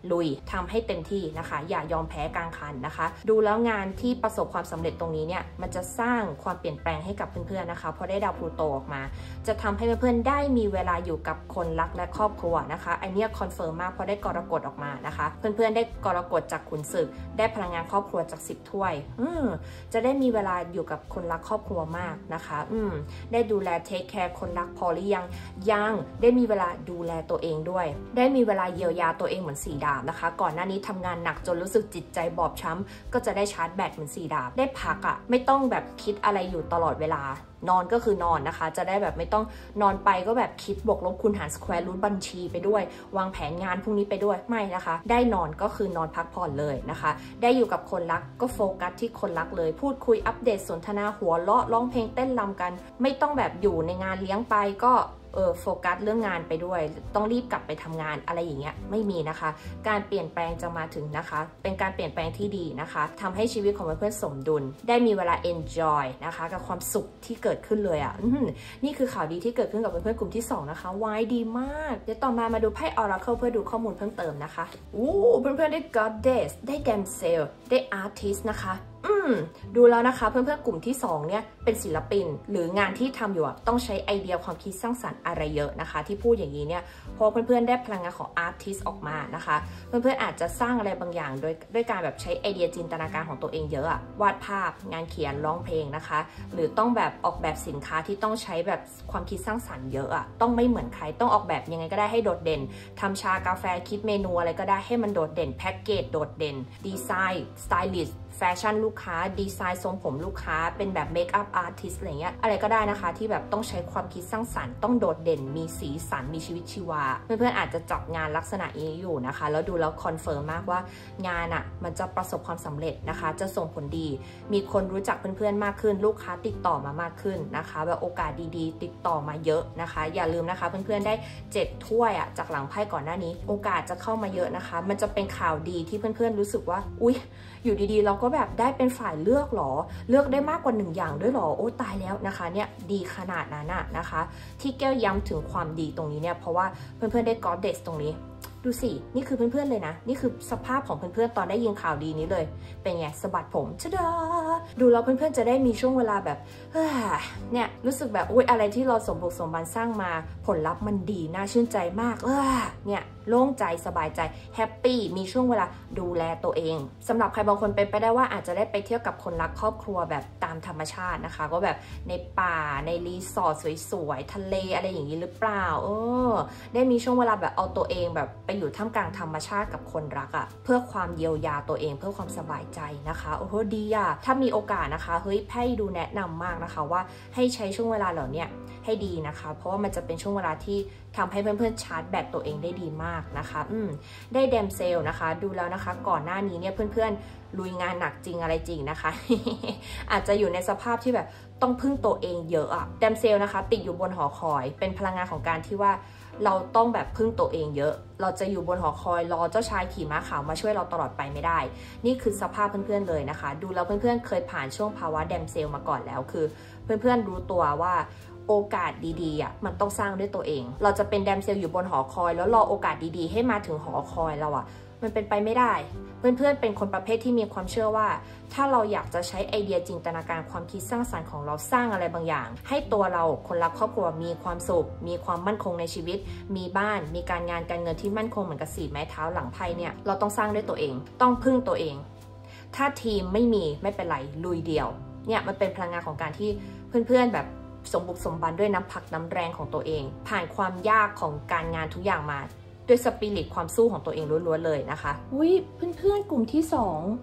ลุยทำให้เต็มที่นะคะอย่ายอมแพ้กลางคันนะคะดูแล้วงานที่ประสบความสำเร็จตรงนี้เนี่ยมันจะสร้างความเปลี่ยนแปลงให้กับเพื่อนๆนะคะพอได้ดาวพลูโตออกมาจะทำให้เพื่อนๆได้มีเวลาอยู่กับคนรักและครอบครัวนะคะอันนี้คอนเฟิร์มมากเพราะได้กรกฎออกมานะคะเพื่อนๆได้กรกฎจากขุนศึกได้พลังงานครอบครัวจาก10 ถ้วยจะได้มีเวลาอยู่กับคนรักครอบครัวมากนะคะได้ดูแลเทคแคร์คนรักพอหรือยังได้มีเวลาดูแลตัวเองด้วยได้มีเวลาเยียวยาตัวเองเหมือน4 ดาบนะคะก่อนหน้านี้ทำงานหนักจนรู้สึกจิตใจบอบช้ำก็จะได้ชาร์จแบตเหมือน4 ดาบได้พักอ่ะไม่ต้องแบบคิดอะไรอยู่ตลอดเวลานอนก็คือนอนนะคะจะได้แบบไม่ต้องนอนไปก็แบบคิดบวกลบคูณหารสแควร์รูทบัญชีไปด้วยวางแผนงานพรุ่งนี้ไปด้วยไม่นะคะได้นอนก็คือนอนพักผ่อนเลยนะคะได้อยู่กับคนรักก็โฟกัสที่คนรักเลยพูดคุยอัปเดตสนทนาหัวเราะร้องเพลงเต้นรำกันไม่ต้องแบบอยู่ในงานเลี้ยงไปก็โฟกัสเรื่องงานไปด้วยต้องรีบกลับไปทำงานอะไรอย่างเงี้ยไม่มีนะคะการเปลี่ยนแปลงจะมาถึงนะคะเป็นการเปลี่ยนแปลงที่ดีนะคะทำให้ชีวิตของเพื่อนๆสมดุลได้มีเวลา enjoy นะคะกับความสุขที่เกิดขึ้นเลยอ่ะนี่คือข่าวดีที่เกิดขึ้นกับเพื่อนๆกลุ่มที่2นะคะวายดีมากเดี๋ยวต่อมาดูไพ่ Oracle เพื่อดูข้อมูลเพิ่มเติมนะคะเพื่อนๆได้ Goddess ได้ Damsel ได้ Artist นะคะดูแล้วนะคะเพื่อนๆกลุ่มที่2เนี่ยเป็นศิลปินหรืองานที่ทำอยู่ต้องใช้ไอเดียความคิดสร้างสรรค์อะไรเยอะนะคะที่พูดอย่างนี้เนี่ยพอเพื่อนๆได้พลังงานของอาร์ติสต์ออกมานะคะเพื่อนๆอาจจะสร้างอะไรบางอย่างด้วยการแบบใช้ไอเดียจินตนาการของตัวเองเยอะอะวาดภาพงานเขียนร้องเพลงนะคะหรือต้องแบบออกแบบสินค้าที่ต้องใช้แบบความคิดสร้างสรรค์เยอะอะต้องไม่เหมือนใครต้องออกแบบยังไงก็ได้ให้โดดเด่นทำชากาแฟคิดเมนูอะไรก็ได้ให้มันโดดเด่นแพ็กเกจโดดเด่นดีไซน์สไตลิสต์แฟชั่นลูกค้าดีไซน์ทรงผมลูกค้าเป็นแบบเมคอัพอาร์ติสต์อะไรเงี้ยอะไรก็ได้นะคะที่แบบต้องใช้ความคิดสร้างสรรค์ต้องโดดเด่นมีสีสันมีชีวิตชีวาเพื่อนๆอาจจะจับงานลักษณะนี้อยู่นะคะแล้วดูแล้วคอนเฟิร์มมากว่างานอ่ะมันจะประสบความสำเร็จนะคะจะส่งผลดีมีคนรู้จักเพื่อนๆมากขึ้นลูกค้าติดต่อมามากขึ้นนะคะแบบโอกาสดีๆติดต่อมาเยอะนะคะอย่าลืมนะคะเพื่อนๆได้7 ถ้วยอ่ะจากหลังไพ่ก่อนหน้านี้โอกาสจะเข้ามาเยอะนะคะมันจะเป็นข่าวดีที่เพื่อนๆรู้สึกว่าอุ๊ยอยู่ดีๆเราก็แบบได้เป็นฝ่ายเลือกหรอเลือกได้มากกว่า1 อย่างด้วยหรอโอ้ตายแล้วนะคะเนี่ยดีขนาดนั้นนะคะที่แก้วย้ำถึงความดีตรงนี้เนี่ยเพราะว่าเพื่อนๆได้ก็อดเดสตรงนี้ดูสินี่คือเพื่อนๆเลยนะนี่คือสภาพของเพื่อนๆตอนได้ยินข่าวดีนี้เลยเป็นไงสะบัดผมชะดาดูแล้วเพื่อนๆจะได้มีช่วงเวลาแบบเนี่ยรู้สึกแบบอุ๊ยอะไรที่เราสมบุกสมบันสร้างมาผลลัพธ์มันดีน่าชื่นใจมากเนี่ยโล่งใจสบายใจแฮปปี้มีช่วงเวลาดูแลตัวเองสำหรับใครบางคนเป็นไปได้ว่าอาจจะได้ไปเที่ยวกับคนรักครอบครัวแบบตามธรรมชาตินะคะก็แบบในป่าในรีสอร์ทสวยๆทะเลอะไรอย่างนี้หรือเปล่าได้มีช่วงเวลาแบบเอาตัวเองแบบไปอยู่ท่ามกลางธรรมชาติกับคนรักอ่ะเพื่อความเยียวยาตัวเองเพื่อความสบายใจนะคะโอ้โหดีอ่ะถ้ามีโอกาสนะคะเฮ้ยไพ่ดูแนะนำมากนะคะว่าให้ใช้ช่วงเวลาเหล่านี้ให้ดีนะคะเพราะว่ามันจะเป็นช่วงเวลาที่ทำให้เพื่อนๆชาร์จแบตตัวเองได้ดีมากนะคะได้แดมเซลนะคะดูแล้วนะคะก่อนหน้านี้เนี่ยเพื่อนๆลุยงานหนักจริงอะไรจริงนะคะ อาจจะอยู่ในสภาพที่แบบต้องพึ่งตัวเองเยอะอะแดมเซลนะคะติดอยู่บนหอคอยเป็นพลังงานของการที่ว่าเราต้องแบบพึ่งตัวเองเยอะเราจะอยู่บนหอคอยรอเจ้าชายขี่ม้าขาวมาช่วยเราตลอดไปไม่ได้นี่คือสภาพเพื่อนๆเลยนะคะดูแล้วเพื่อนๆเคยผ่านช่วงภาวะแดมเซลมาก่อนแล้วคือเพื่อนๆรู้ตัวว่าโอกาสดีๆอ่ะมันต้องสร้างด้วยตัวเองเราจะเป็นแดมเซลอยู่บนหอคอยแล้วรอโอกาสดีๆให้มาถึงหอคอยเราอ่ะมันเป็นไปไม่ได้เพื่อนๆเป็นคนประเภทที่มีความเชื่อว่าถ้าเราอยากจะใช้ไอเดียจินตนาการความคิดสร้างสรรค์ของเราสร้างอะไรบางอย่างให้ตัวเราคนรักครอบครัวมีความสุขมีความมั่นคงในชีวิตมีบ้านมีการงานการเงินที่มั่นคงเหมือนกับ4 ไม้เท้าหลังไพ่เนี่ยเราต้องสร้างด้วยตัวเองต้องพึ่งตัวเองถ้าทีมไม่เป็นไรลุยเดียวเนี่ยมันเป็นพลังงานของการที่เพื่อนๆแบบสมบุกสมบันด้วยน้ำพักน้ำแรงของตัวเองผ่านความยากของการงานทุกอย่างมาด้วยสปิริตความสู้ของตัวเองล้วนๆเลยนะคะอุ๊ยเพื่อนๆกลุ่มที่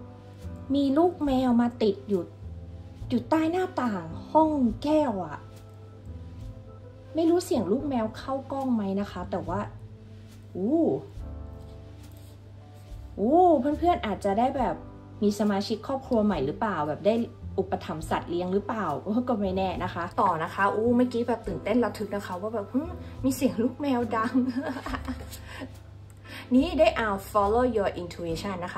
2มีลูกแมวมาติดอยู่ใต้หน้าต่างห้องแก้วอะไม่รู้เสียงลูกแมวเข้ากล้องไหมนะคะแต่ว่าเพื่อนๆอาจจะได้แบบมีสมาชิกครอบครัวใหม่หรือเปล่าแบบได้อุปถัมภ์สัตว์เลี้ยงหรือเปล่าก็ไม่แน่นะคะต่อนะคะเมื่อกี้แบบตื่นเต้นระทึกนะคะว่าแบบมีเสียงลูกแมวดัง นี่ได้follow your intuition นะคะ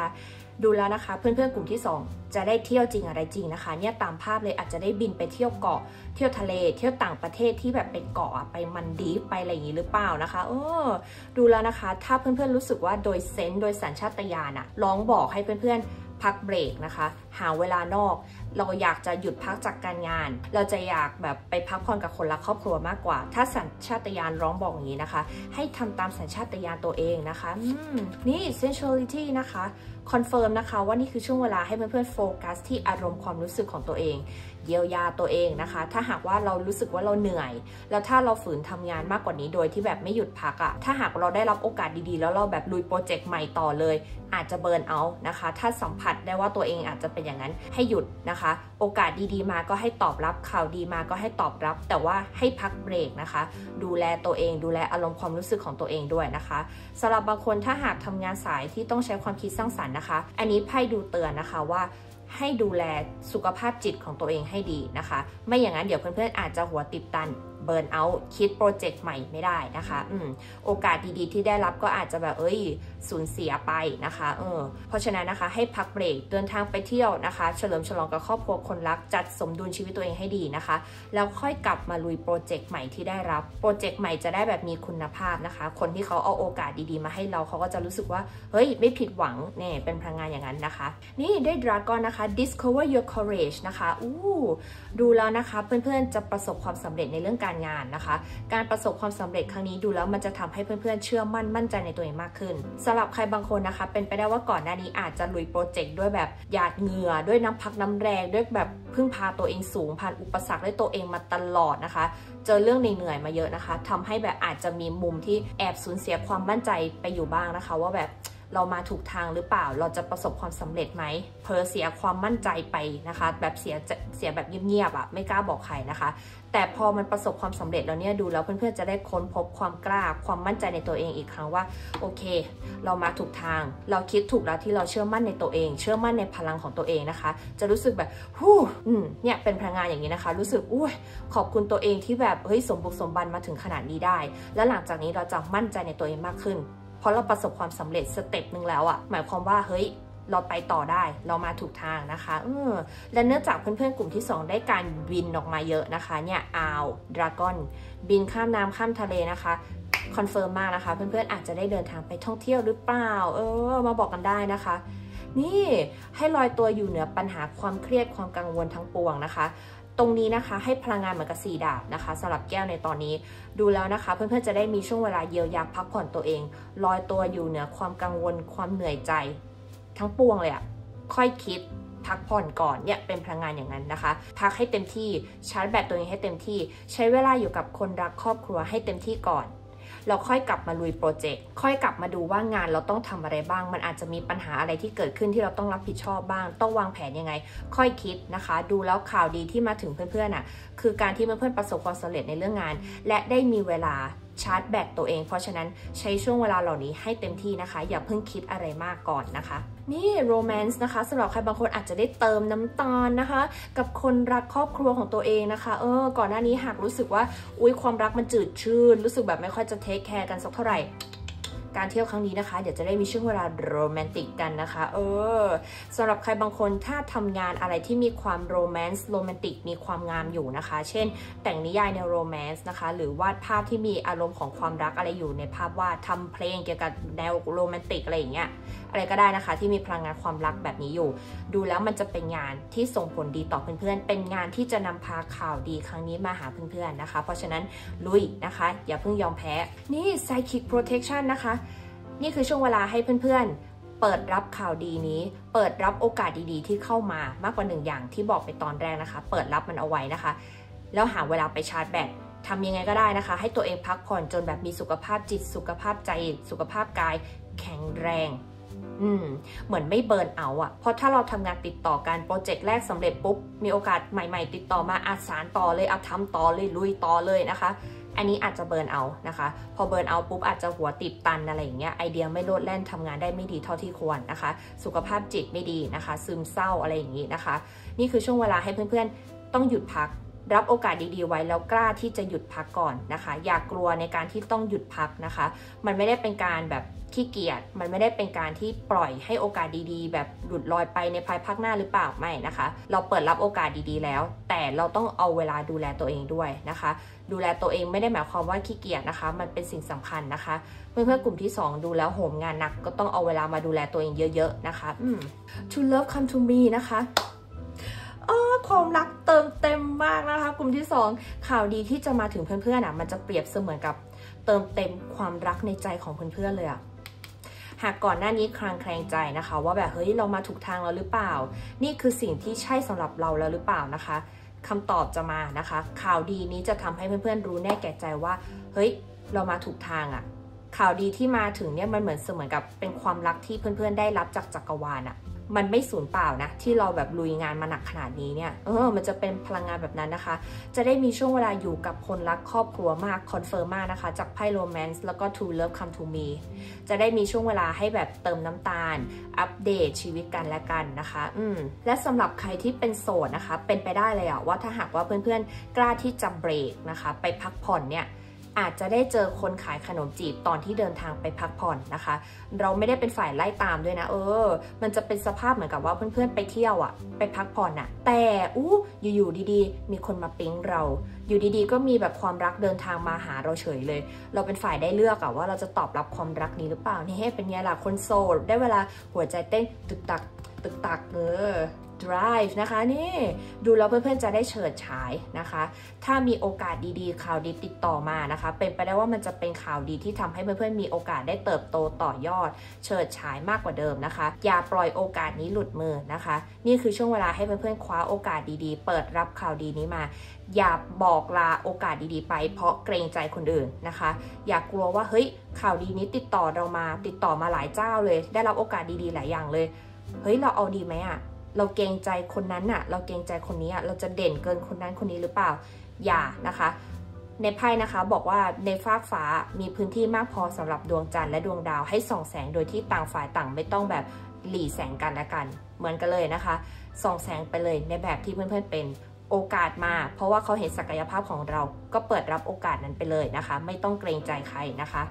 ดูแล้วนะคะเพื่อนๆกลุ่มที่2จะได้เที่ยวจริงอะไรจริงนะคะเนี่ยตามภาพเลยอาจจะได้บินไปเที่ยวเกาะเที่ยวทะเลเที่ยวต่างประเทศที่แบบเป็นเกาะไปมันดีฟไปอะไรอย่างนี้หรือเปล่านะคะดูแล้วนะคะถ้าเพื่อนๆรู้สึกว่าโดยเซนส์โดยสัญชาตญาณอะลองบอกให้เพื่อนๆพักเบรกนะคะหาเวลานอกเราอยากจะหยุดพักจากการงานเราจะอยากแบบไปพักผ่อนกับคนรักครอบครัวมากกว่าถ้าสัญชาตญาณร้องบอกอย่างนี้นะคะให้ทำตามสัญชาตญาณตัวเองนะคะนี่ sensuality นะคะคอนเฟิร์มนะคะว่านี่คือช่วงเวลาให้เพื่อนๆโฟกัสที่อารมณ์ความรู้สึกของตัวเองเยียวยาตัวเองนะคะถ้าหากว่าเรารู้สึกว่าเราเหนื่อยแล้วถ้าเราฝืนทำงานมากกว่านี้โดยที่แบบไม่หยุดพักถ้าหากเราได้รับโอกาสดีๆแล้วเราแบบลุยโปรเจกต์ใหม่ต่อเลยอาจจะเบิร์นเอาท์นะคะถ้าสัมผัสได้ว่าตัวเองอาจจะเป็นอย่างนั้นให้หยุดนะคะโอกาสดีๆมาก็ให้ตอบรับข่าวดีมาก็ให้ตอบรับแต่ว่าให้พักเบรกนะคะดูแลตัวเองดูแลอารมณ์ความรู้สึกของตัวเองด้วยนะคะสำหรับบางคนถ้าหากทำงานสายที่ต้องใช้ความคิดสร้างสรรค์นะคะอันนี้ไพ่ดูเตือนนะคะว่าให้ดูแลสุขภาพจิตของตัวเองให้ดีนะคะไม่อย่างนั้นเดี๋ยวเพื่อนๆอาจจะหัวติดตันเบิร์นเอาท์คิดโปรเจกต์ใหม่ไม่ได้นะคะโอกาสดีๆที่ได้รับก็อาจจะแบบสูญเสียไปนะคะเพราะฉะนั้นนะคะให้พักเบรกเดินทางไปเที่ยวนะคะเฉลิมฉลองกับครอบครัวคนรักจัดสมดุลชีวิตตัวเองให้ดีนะคะแล้วค่อยกลับมาลุยโปรเจกต์ใหม่ที่ได้รับโปรเจกต์ใหม่จะได้แบบมีคุณภาพนะคะคนที่เขาเอาโอกาสดีๆมาให้เราเขาก็จะรู้สึกว่าเฮ้ยไม่ผิดหวังเนี่ยเป็นพลังงานอย่างนั้นนะคะนี่ได้ดราก้อนนะคะ discover your courage นะคะดูแล้วนะคะเพื่อนๆจะประสบความสำเร็จในเรื่องการงานนะคะการประสบความสำเร็จครั้งนี้ดูแล้วมันจะทำให้เพื่อนๆเชื่อมั่นใจในตัวเองมากขึ้นสำหรับใครบางคนนะคะเป็นไปได้ว่าก่อนหน้านี้อาจจะลุยโปรเจกต์ด้วยแบบหยาดเหงื่อด้วยน้ำพักน้ำแรงด้วยแบบพึ่งพาตัวเองสูงผ่านอุปสรรคด้วยตัวเองมาตลอดนะคะเจอเรื่องเหนื่อยมาเยอะนะคะทำให้แบบอาจจะมีมุมที่แอบสูญเสียความมั่นใจไปอยู่บ้างนะคะว่าแบบเรามาถูกทางหรือเปล่าเราจะประสบความสำเร็จไหมเสียความมั่นใจไปนะคะแบบเสียแบบเงียบๆไม่กล้าบอกใครนะคะแต่พอมันประสบความสำเร็จแล้วเนี่ยดูแล้วเพื่อนๆจะได้ค้นพบความกล้าความมั่นใจในตัวเองอีกครั้งว่าโอเคเรามาถูกทางเราคิดถูกแล้วที่เราเชื่อมั่นในตัวเองเชื่อมั่นในพลังของตัวเองนะคะจะรู้สึกแบบเนี่ยเป็นพลังงานอย่างนี้นะคะรู้สึกขอบคุณตัวเองที่แบบสมบุกสมบันมาถึงขนาดนี้ได้แล้วหลังจากนี้เราจะมั่นใจในตัวเองมากขึ้นเพราะเราประสบความสำเร็จสเต็ปหนึ่งแล้วหมายความว่าเราไปต่อได้เรามาถูกทางนะคะและเนื่องจากเพื่อนๆกลุ่มที่2ได้การบินออกมาเยอะนะคะเนี่ยดราก้อนบินข้ามน้ำข้ามทะเลนะคะคอนเฟิร์มมากนะคะเพื่อนๆอาจจะได้เดินทางไปท่องเที่ยวหรือเปล่ามาบอกกันได้นะคะนี่ให้ลอยตัวอยู่เหนือปัญหาความเครียดความกังวลทั้งปวงนะคะตรงนี้นะคะให้พลังงานเหมือนกับ4 ดาบนะคะสำหรับแก้วในตอนนี้ดูแล้วนะคะเพื่อนๆจะได้มีช่วงเวลาเยียวยาพักผ่อนตัวเองลอยตัวอยู่เหนือความกังวลความเหนื่อยใจทั้งปวงเลยค่อยคิดพักผ่อนก่อนเนี่ยเป็นพลังงานอย่างนั้นนะคะพักให้เต็มที่ชาร์จแบตตัวเองให้เต็มที่ใช้เวลาอยู่กับคนรักครอบครัวให้เต็มที่ก่อนเราค่อยกลับมาลุยโปรเจกต์ค่อยกลับมาดูว่างานเราต้องทำอะไรบ้างมันอาจจะมีปัญหาอะไรที่เกิดขึ้นที่เราต้องรับผิดชอบบ้างต้องวางแผนยังไงค่อยคิดนะคะดูแล้วข่าวดีที่มาถึงเพื่อนๆคือการที่เพื่อนๆประสบความสำเร็จในเรื่องงานและได้มีเวลาชาร์จแบตตัวเองเพราะฉะนั้นใช้ช่วงเวลาเหล่านี้ให้เต็มที่นะคะอย่าเพิ่งคิดอะไรมากก่อนนะคะนี่โรแมนต์นะคะสำหรับใครบางคนอาจจะได้เติมน้ำตาลนะคะกับคนรักครอบครัวของตัวเองนะคะก่อนหน้านี้หากรู้สึกว่าความรักมันจืดชืดรู้สึกแบบไม่ค่อยจะเทคแคร์กันสักเท่าไหร่การเที่ยวครั้งนี้นะคะเดี๋ยวจะได้มีช่วงเวลาโรแมนติกกันนะคะสำหรับใครบางคนถ้าทำงานอะไรที่มีความโรแมนติกมีความงามอยู่นะคะเช่นแต่งนิยายแนวโรแมนต์นะคะหรือวาดภาพที่มีอารมณ์ของความรักอะไรอยู่ในภาพวาดทำเพลงเกี่ยวกับแนวโรแมนติกอะไรอย่างเงี้ยอะไรก็ได้นะคะที่มีพลังงานความรักแบบนี้อยู่ดูแล้วมันจะเป็นงานที่ส่งผลดีต่อเพื่อนๆเป็นงานที่จะนำพาข่าวดีครั้งนี้มาหาเพื่อนๆนะคะเพราะฉะนั้นลุยนะคะอย่าเพิ่งยอมแพ้นี่ Psychic Protection นะคะนี่คือช่วงเวลาให้เพื่อนๆเปิดรับข่าวดีนี้เปิดรับโอกาสดีๆที่เข้ามามากกว่า1อย่างที่บอกไปตอนแรกนะคะเปิดรับมันเอาไว้นะคะแล้วหาเวลาไปชาร์จแบตทำยังไงก็ได้นะคะให้ตัวเองพักผ่อนจนแบบมีสุขภาพจิตสุขภาพใจสุขภาพกายแข็งแรงเหมือนไม่เบิร์นเอาเพราะถ้าเราทำงานติดต่อกันโปรเจกต์แรกสำเร็จปุ๊บมีโอกาสใหม่ๆติดต่อมาอาสานต่อเลยทำต่อเลยลุยต่อเลยนะคะอันนี้อาจจะเบิร์นเอานะคะพอเบิร์นเอาปุ๊บอาจจะหัวติดตันอะไรอย่างเงี้ยไอเดียไม่โลดแล่นทำงานได้ไม่ดีเท่าที่ควรนะคะสุขภาพจิตไม่ดีนะคะซึมเศร้าอะไรอย่างงี้นะคะนี่คือช่วงเวลาให้เพื่อนๆต้องหยุดพักรับโอกาสดีๆไว้แล้วกล้าที่จะหยุดพักก่อนนะคะอย่ากลัวในการที่ต้องหยุดพักนะคะมันไม่ได้เป็นการแบบขี้เกียจมันไม่ได้เป็นการที่ปล่อยให้โอกาสดีๆแบบหลุดลอยไปในภายภาคหน้าหรือเปล่าไม่นะคะเราเปิดรับโอกาสดีๆแล้วแต่เราต้องเอาเวลาดูแลตัวเองด้วยนะคะดูแลตัวเองไม่ได้หมายความว่าขี้เกียจนะคะมันเป็นสิ่งสำคัญนะคะเพื่อนๆกลุ่มที่2ดูแล้วโหมงานหนักก็ต้องเอาเวลามาดูแลตัวเองเยอะๆนะคะTo love come to me นะคะความรักเติมเต็มมากนะคะกลุ่มที่2ข่าวดีที่จะมาถึงเพื่อนๆมันจะเปรียบเสมือนกับเติมเต็มความรักในใจของเพื่อนๆเลยหากก่อนหน้านี้คลางแคลงใจนะคะว่าแบบเฮ้ยเรามาถูกทางแล้วหรือเปล่านี่คือสิ่งที่ใช่สำหรับเราแล้วหรือเปล่านะคะคำตอบจะมานะคะข่าวดีนี้จะทำให้เพื่อนๆรู้แน่แก่ใจว่าเฮ้ยเรามาถูกทางข่าวดีที่มาถึงเนี่ยมันเหมือนกับเป็นความรักที่เพื่อนๆได้รับจากจักรวาลมันไม่สูญเปล่านะที่เราแบบลุยงานมาหนักขนาดนี้เนี่ยมันจะเป็นพลังงานแบบนั้นนะคะจะได้มีช่วงเวลาอยู่กับคนรักครอบครัวมากคอนเฟิร์มมากนะคะจากไพ่โรแมนซ์แล้วก็ To Love Come to Me จะได้มีช่วงเวลาให้แบบเติมน้ำตาลอัปเดตชีวิตกันและกันนะคะและสำหรับใครที่เป็นโสดนะคะเป็นไปได้เลยว่าถ้าหากว่าเพื่อนๆกล้าที่จะเบรกนะคะไปพักผ่อนเนี่ยอาจจะได้เจอคนขายขนมจีบตอนที่เดินทางไปพักผ่อนนะคะเราไม่ได้เป็นฝ่ายไล่ตามด้วยนะมันจะเป็นสภาพเหมือนกับว่าเพื่อนๆไปเที่ยวไปพักผ่อนแต่อยู่ๆดีๆมีคนมาปิ๊งเราอยู่ดีๆก็มีแบบความรักเดินทางมาหาเราเฉยเลยเราเป็นฝ่ายได้เลือกว่าเราจะตอบรับความรักนี้หรือเปล่านี่เป็นไงล่ะคนโสดได้เวลาหัวใจเต้นตึกตักตึกตักdrive นะคะนี่ดูแล้วเพื่อนๆจะได้เฉิดฉายนะคะถ้ามีโอกาสดีๆข่าวดีติดต่อมานะคะเป็นไปได้ว่ามันจะเป็นข่าวดีที่ทำให้เพื่อนๆมีโอกาสได้เติบโตต่อยอดเฉิดฉายมากกว่าเดิมนะคะอย่าปล่อยโอกาสนี้หลุดมือนะคะนี่คือช่วงเวลาให้เพื่อนๆคว้าโอกาสดีๆเปิดรับข่าวดีนี้มาอย่าบอกลาโอกาสดีๆไปเพราะเกรงใจคนอื่นนะคะอย่ากลัวว่าเฮ้ยข่าวดีนี้ติดต่อมาหลายเจ้าเลยได้รับโอกาสดีๆหลายอย่างเลยเฮ้ยเราเอาดีไหมเราเกรงใจคนนั้นเราเกรงใจคนนี้เราจะเด่นเกินคนนั้นคนนี้หรือเปล่าอย่านะคะในไพ่นะคะบอกว่าในฟากฟ้ามีพื้นที่มากพอสำหรับดวงจันทร์และดวงดาวให้ส่องแสงโดยที่ต่างฝ่ายต่างไม่ต้องแบบหลีแสงกันและกันเหมือนกันเลยนะคะส่องแสงไปเลยในแบบที่เพื่อนๆเป็นโอกาสมาเพราะว่าเขาเห็นศักยภาพของเราก็เปิดรับโอกาสนั้นไปเลยนะคะไม่ต้องเกรงใจใครนะคะ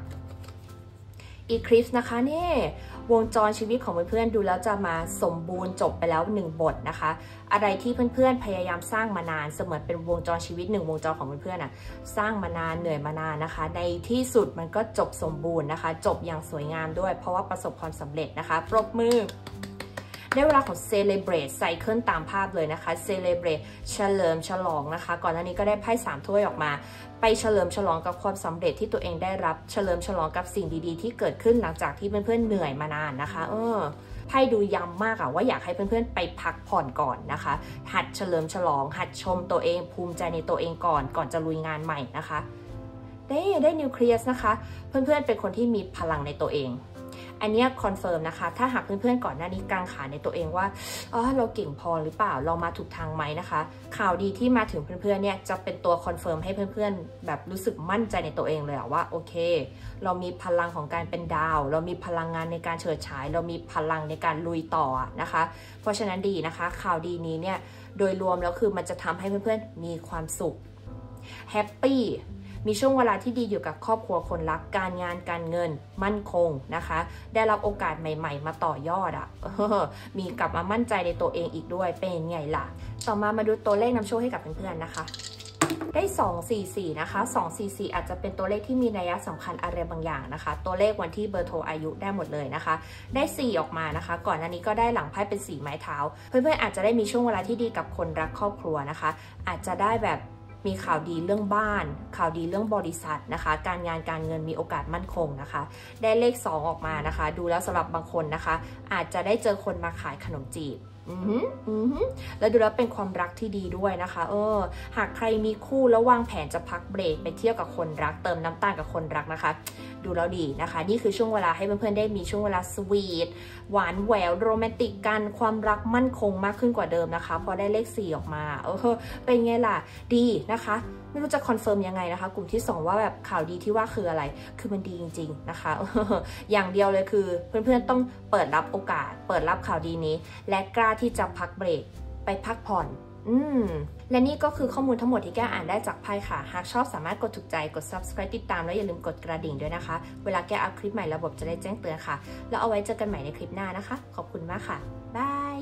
Eclipse นะคะนี่วงจรชีวิตของเพื่อนๆดูแล้วจะมาสมบูรณ์จบไปแล้ว1บทนะคะอะไรที่เพื่อนๆพยายามสร้างมานานเสมือนเป็นวงจรชีวิต1วงจรของเพื่อนๆสร้างมานานเหนื่อยมานานนะคะในที่สุดมันก็จบสมบูรณ์นะคะจบอย่างสวยงามด้วยเพราะว่าประสบความสำเร็จนะคะปรบมือได้เวลาของ celebrate cycle ตามภาพเลยนะคะ celebrate เฉลิมฉลองนะคะก่อนหน้านี้ก็ได้ไพ่3ถ้วยออกมาไปเฉลิมฉลองกับความสำเร็จที่ตัวเองได้รับเฉลิมฉลองกับสิ่งดีๆที่เกิดขึ้นหลังจากที่เพื่อนๆเหนื่อยมานานนะคะไพ่ดูย้ำมากว่าอยากให้เพื่อนๆไปพักผ่อนก่อนนะคะหัดเฉลิมฉลองหัดชมตัวเองภูมิใจในตัวเองก่อนจะลุยงานใหม่นะคะได้นิวเคลียสนะคะเพื่อนๆเป็นคนที่มีพลังในตัวเองอันนี้คอนเฟิร์มนะคะถ้าหากเพื่อนๆก่อนหน้านี้กางขาในตัวเองว่าเราเก่งพอหรือเปล่าเรามาถูกทางไหมนะคะข่าวดีที่มาถึงเพื่อนๆเนี่ยจะเป็นตัวคอนเฟิร์มให้เพื่อนๆแบบรู้สึกมั่นใจในตัวเองเลยว่าโอเคเรามีพลังของการเป็นดาวเรามีพลังงานในการเฉิดฉายเรามีพลังในการลุยต่อนะคะเพราะฉะนั้นดีนะคะข่าวดีนี้เนี่ยโดยรวมแล้วคือมันจะทำให้เพื่อนๆมีความสุขแฮปปี้มีช่วงเวลาที่ดีอยู่กับครอบครัวคนรักการงานการเงินมั่นคงนะคะได้รับโอกาสใหม่ๆมาต่อยอดมีกลับมามั่นใจในตัวเองอีกด้วยเป็นไงล่ะต่อมาดูตัวเลขนำโชคให้กับเพื่อนๆนะคะได้244นะคะ244อาจจะเป็นตัวเลขที่มีนัยสำคัญอะไรบางอย่างนะคะตัวเลขวันที่เบอร์โทรอายุได้หมดเลยนะคะได้4ออกมานะคะก่อนหน้านี้ก็ได้หลังไพ่เป็น4ไม้เท้าเพื่อนๆอาจจะได้มีช่วงเวลาที่ดีกับคนรักครอบครัวนะคะอาจจะได้แบบมีข่าวดีเรื่องบ้านข่าวดีเรื่องบริษัทนะคะการงานการเงินมีโอกาสมั่นคงนะคะได้เลข2ออกมานะคะดูแล้วสำหรับบางคนนะคะอาจจะได้เจอคนมาขายขนมจีบแล้วดูแล้วเป็นความรักที่ดีด้วยนะคะหากใครมีคู่แล้ววางแผนจะพักเบรกไปเที่ยวกับคนรักเติมน้ำตาลกับคนรักนะคะดูแล้วดีนะคะนี่คือช่วงเวลาให้เพื่อนๆได้มีช่วงเวลาสวีทหวานแหววโรแมนติกกันความรักมั่นคงมากขึ้นกว่าเดิมนะคะพอได้เลข4ออกมาเป็นไงล่ะดีนะคะไม่รู้จะคอนเฟิร์มยังไงนะคะกลุ่มที่2ว่าแบบข่าวดีที่ว่าคืออะไรคือมันดีจริงๆนะคะอย่างเดียวเลยคือเพื่อนๆต้องเปิดรับโอกาสเปิดรับข่าวดีนี้และกล้าที่จะพักเบรกไปพักผ่อนและนี่ก็คือข้อมูลทั้งหมดที่แก้อ่านได้จากไพ่ค่ะหากชอบสามารถกดถูกใจกด subscribe ติดตามแล้วอย่าลืมกดกระดิ่งด้วยนะคะเวลาแก้อัพคลิปใหม่ระบบจะได้แจ้งเตือนค่ะแล้วเอาไว้เจอกันใหม่ในคลิปหน้านะคะขอบคุณมากค่ะบาย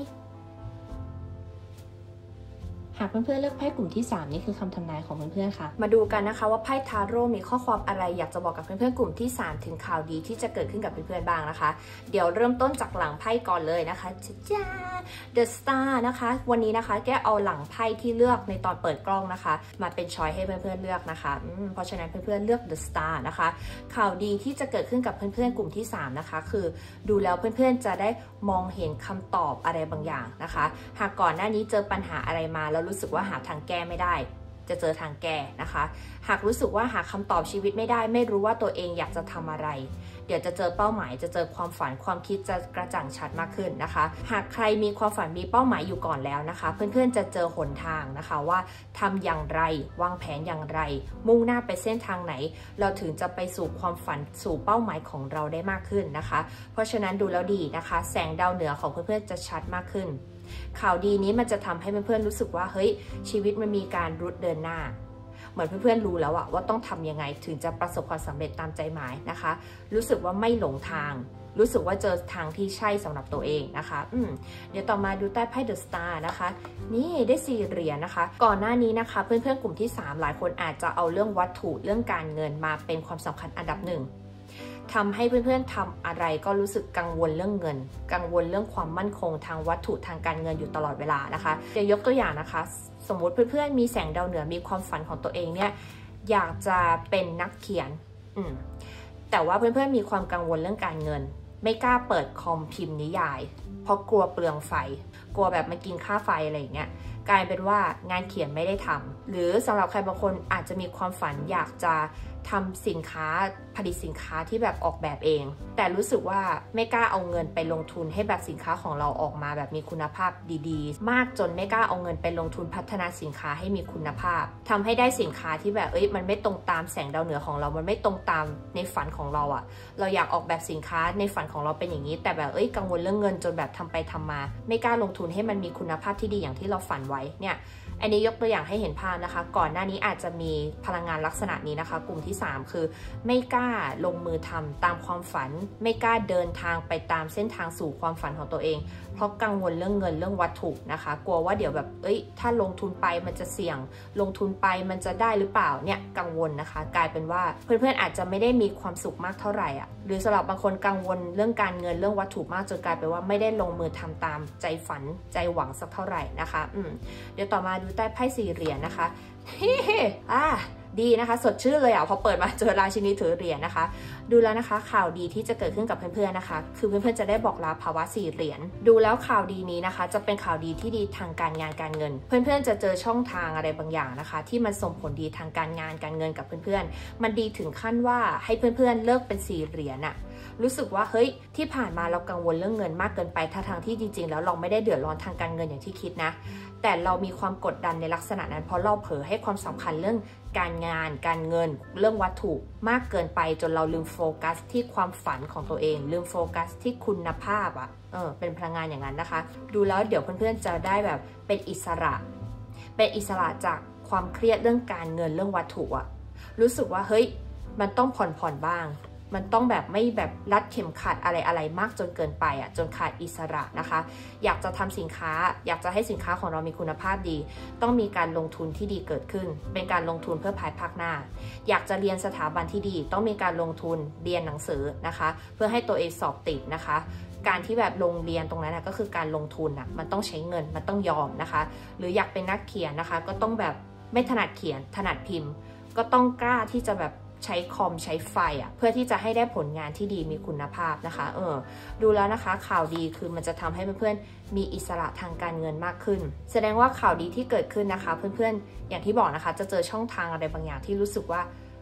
หากเพื่อนๆเลือกไพ่กลุ่มที่3นี่คือคำทำนายของเพื่อนๆค่ะมาดูกันนะคะว่าไพ่ทาโร่มีข้อความอะไรอยากจะบอกกับเพื่อนๆกลุ่มที่3ถึงข่าวดีที่จะเกิดขึ้นกับเพื่อนๆบ้างนะคะเดี๋ยวเริ่มต้นจากหลังไพ่ก่อนเลยนะคะจ้า The Star นะคะวันนี้นะคะแกเอาหลังไพ่ที่เลือกในตอนเปิดกล้องนะคะมาเป็นช้อยให้เพื่อนๆเลือกนะคะเพราะฉะนั้นเพื่อนๆเลือก The Star นะคะข่าวดีที่จะเกิดขึ้นกับเพื่อนๆกลุ่มที่3นะคะคือดูแล้วเพื่อนๆจะได้มองเห็นคำตอบอะไรบางอย่างนะคะหากก่อนหน้านี้เจอปัญหาอะไรมาแล้วรู้สึกว่าหาทางแก้ไม่ได้จะเจอทางแก้นะคะหากรู้สึกว่าหาคำตอบชีวิตไม่ได้ไม่รู้ว่าตัวเองอยากจะทำอะไรเดี๋ยวจะเจอเป้าหมายจะเจอความฝันความคิดจะกระจ่างชัดมากขึ้นนะคะหากใครมีความฝันมีเป้าหมายอยู่ก่อนแล้วนะคะเพื่อนๆจะเจอหนทางนะคะว่าทำอย่างไรวางแผนอย่างไรมุ่งหน้าไปเส้นทางไหนเราถึงจะไปสู่ความฝันสู่เป้าหมายของเราได้มากขึ้นนะคะเพราะฉะนั้นดูแล้วดีนะคะแสงดาวเหนือของเพื่อนๆจะชัดมากขึ้นข่าวดีนี้มันจะทำให้เพื่อนๆรู้สึกว่าเฮ้ยชีวิตมันมีการรุดเดินหน้าเหมือนเพื่อนๆรู้แล้วอะว่าต้องทำยังไงถึงจะประสบความสำเร็จตามใจหมายนะคะรู้สึกว่าไม่หลงทางรู้สึกว่าเจอทางที่ใช่สำหรับตัวเองนะคะเดี๋ยวต่อมาดูใต้ไพ่ The Star นะคะนี่ได้4 เหรียญนะคะก่อนหน้านี้นะคะเพื่อนๆกลุ่มที่3หลายคนอาจจะเอาเรื่องวัตถุเรื่องการเงินมาเป็นความสำคัญอันดับ1ทำให้เพื่อนๆทำอะไรก็รู้สึกกังวลเรื่องเงินกังวลเรื่องความมั่นคงทางวัตถุทางการเงินอยู่ตลอดเวลานะคะเดี๋ยวยกตัวอย่างนะคะสมมติเพื่อนๆมีแสงดาวเหนือมีความฝันของตัวเองเนี่ยอยากจะเป็นนักเขียนแต่ว่าเพื่อนๆมีความกังวลเรื่องการเงินไม่กล้าเปิดคอมพิมพ์นิยายเพราะกลัวเปลืองไฟกลัวแบบมันกินค่าไฟอะไรอย่างเงี้ยกลายเป็นว่างานเขียนไม่ได้ทำหรือสำหรับใครบางคนอาจจะมีความฝันอยากจะทำสินค้าผลิตสินค้าที่แบบออกแบบเองแต่รู้สึกว่าไม่กล้าเอาเงินไปลงทุนให้แบบสินค้าของเราออกมาแบบมีคุณภาพดีๆมากจนไม่กล้าเอาเงินไปลงทุนพัฒนาสินค้าให้มีคุณภาพทำให้ได้สินค้าที่แบบมันไม่ตรงตามแสงดาวเหนือของเรามันไม่ตรงตามในฝันของเราอะเราอยากออกแบบสินค้าในฝันของเราเป็นอย่างนี้แต่แบบกังวลเรื่องเงินจนแบบทำไปทำมาไม่กล้าลงทุนให้มันมีคุณภาพที่ดีอย่างที่เราฝันไว้เนี่ยอันนี้ยกตัวอย่างให้เห็นภาพนะคะก่อนหน้านี้อาจจะมีพลังงานลักษณะนี้นะคะกลุ่มที่3คือไม่กล้าลงมือทำตามความฝันไม่กล้าเดินทางไปตามเส้นทางสู่ความฝันของตัวเองเพราะกังวลเรื่องเงินเรื่องวัตถุนะคะกลัวว่าเดี๋ยวแบบถ้าลงทุนไปมันจะเสี่ยงลงทุนไปมันจะได้หรือเปล่าเนี่ยกังวลนะคะกลายเป็นว่าเพื่อนๆอาจจะไม่ได้มีความสุขมากเท่าไหร่อ่ะหรือสำหรับบางคนกังวลเรื่องการเงินเรื่องวัตถุมากจนกลายเป็นว่าไม่ได้ลงมือทำตามใจฝันใจหวังสักเท่าไหร่นะคะเดี๋ยวต่อมาดูใต้ไพ่4 เหรียญนะคะดีนะคะสดชื่นเลยพอเปิดมาเจอราชินีถือเหรียญนะคะดูแล้วนะคะข่าวดีที่จะเกิดขึ้นกับเพื่อนๆนะคะคือเพื่อนๆจะได้บอกลาภาวะ4 เหรียญดูแล้วข่าวดีนี้นะคะจะเป็นข่าวดีที่ดีทางการงานการเงินเพื่อนๆจะเจอช่องทางอะไรบางอย่างนะคะที่มันส่งผลดีทางการงานการเงินกับเพื่อนๆมันดีถึงขั้นว่าให้เพื่อนๆเลิกเป็น4 เหรียญรู้สึกว่าเฮ้ยที่ผ่านมาเรากังวลเรื่องเงินมากเกินไปทางที่จริงๆแล้วเราไม่ได้เดือดร้อนทางการเงินอย่างที่คิดนะแต่เรามีความกดดันในลักษณะนั้นเพราะเราเผลอให้ความสำคัญเรื่องการงานการเงินเรื่องวัตถุมากเกินไปจนเราลืมโฟกัสที่ความฝันของตัวเองลืมโฟกัสที่คุณภาพเป็นพลังงานอย่างนั้นนะคะดูแล้วเดี๋ยวเพื่อนๆจะได้แบบเป็นอิสระจากความเครียดเรื่องการเงินเรื่องวัตถุรู้สึกว่าเฮ้ยมันต้องผ่อนบ้างมันต้องแบบไม่แบบรัดเข็มขัดอะไรมากจนเกินไปจนขาดอิสระนะคะอยากจะทำสินค้าอยากจะให้สินค้าของเรามีคุณภาพดีต้องมีการลงทุนที่ดีเกิดขึ้นเป็นการลงทุนเพื่อภายภาคหน้าอยากจะเรียนสถาบันที่ดีต้องมีการลงทุนเรียนหนังสือนะคะเพื่อให้ตัวเองสอบติดนะคะการที่แบบลงเรียนตรงนั้นก็คือการลงทุนมันต้องใช้เงินมันต้องยอมนะคะหรืออยากเป็นนักเขียนนะคะก็ต้องแบบไม่ถนัดเขียนถนัดพิมพ์ก็ต้องกล้าที่จะแบบใช้คอมใช้ไฟเพื่อที่จะให้ได้ผลงานที่ดีมีคุณภาพนะคะดูแล้วนะคะข่าวดีคือมันจะทำให้เพื่อนๆมีอิสระทางการเงินมากขึ้นแสดงว่าข่าวดีที่เกิดขึ้นนะคะเพื่อนๆอย่างที่บอกนะคะจะเจอช่องทางอะไรบางอย่างที่รู้สึกว่า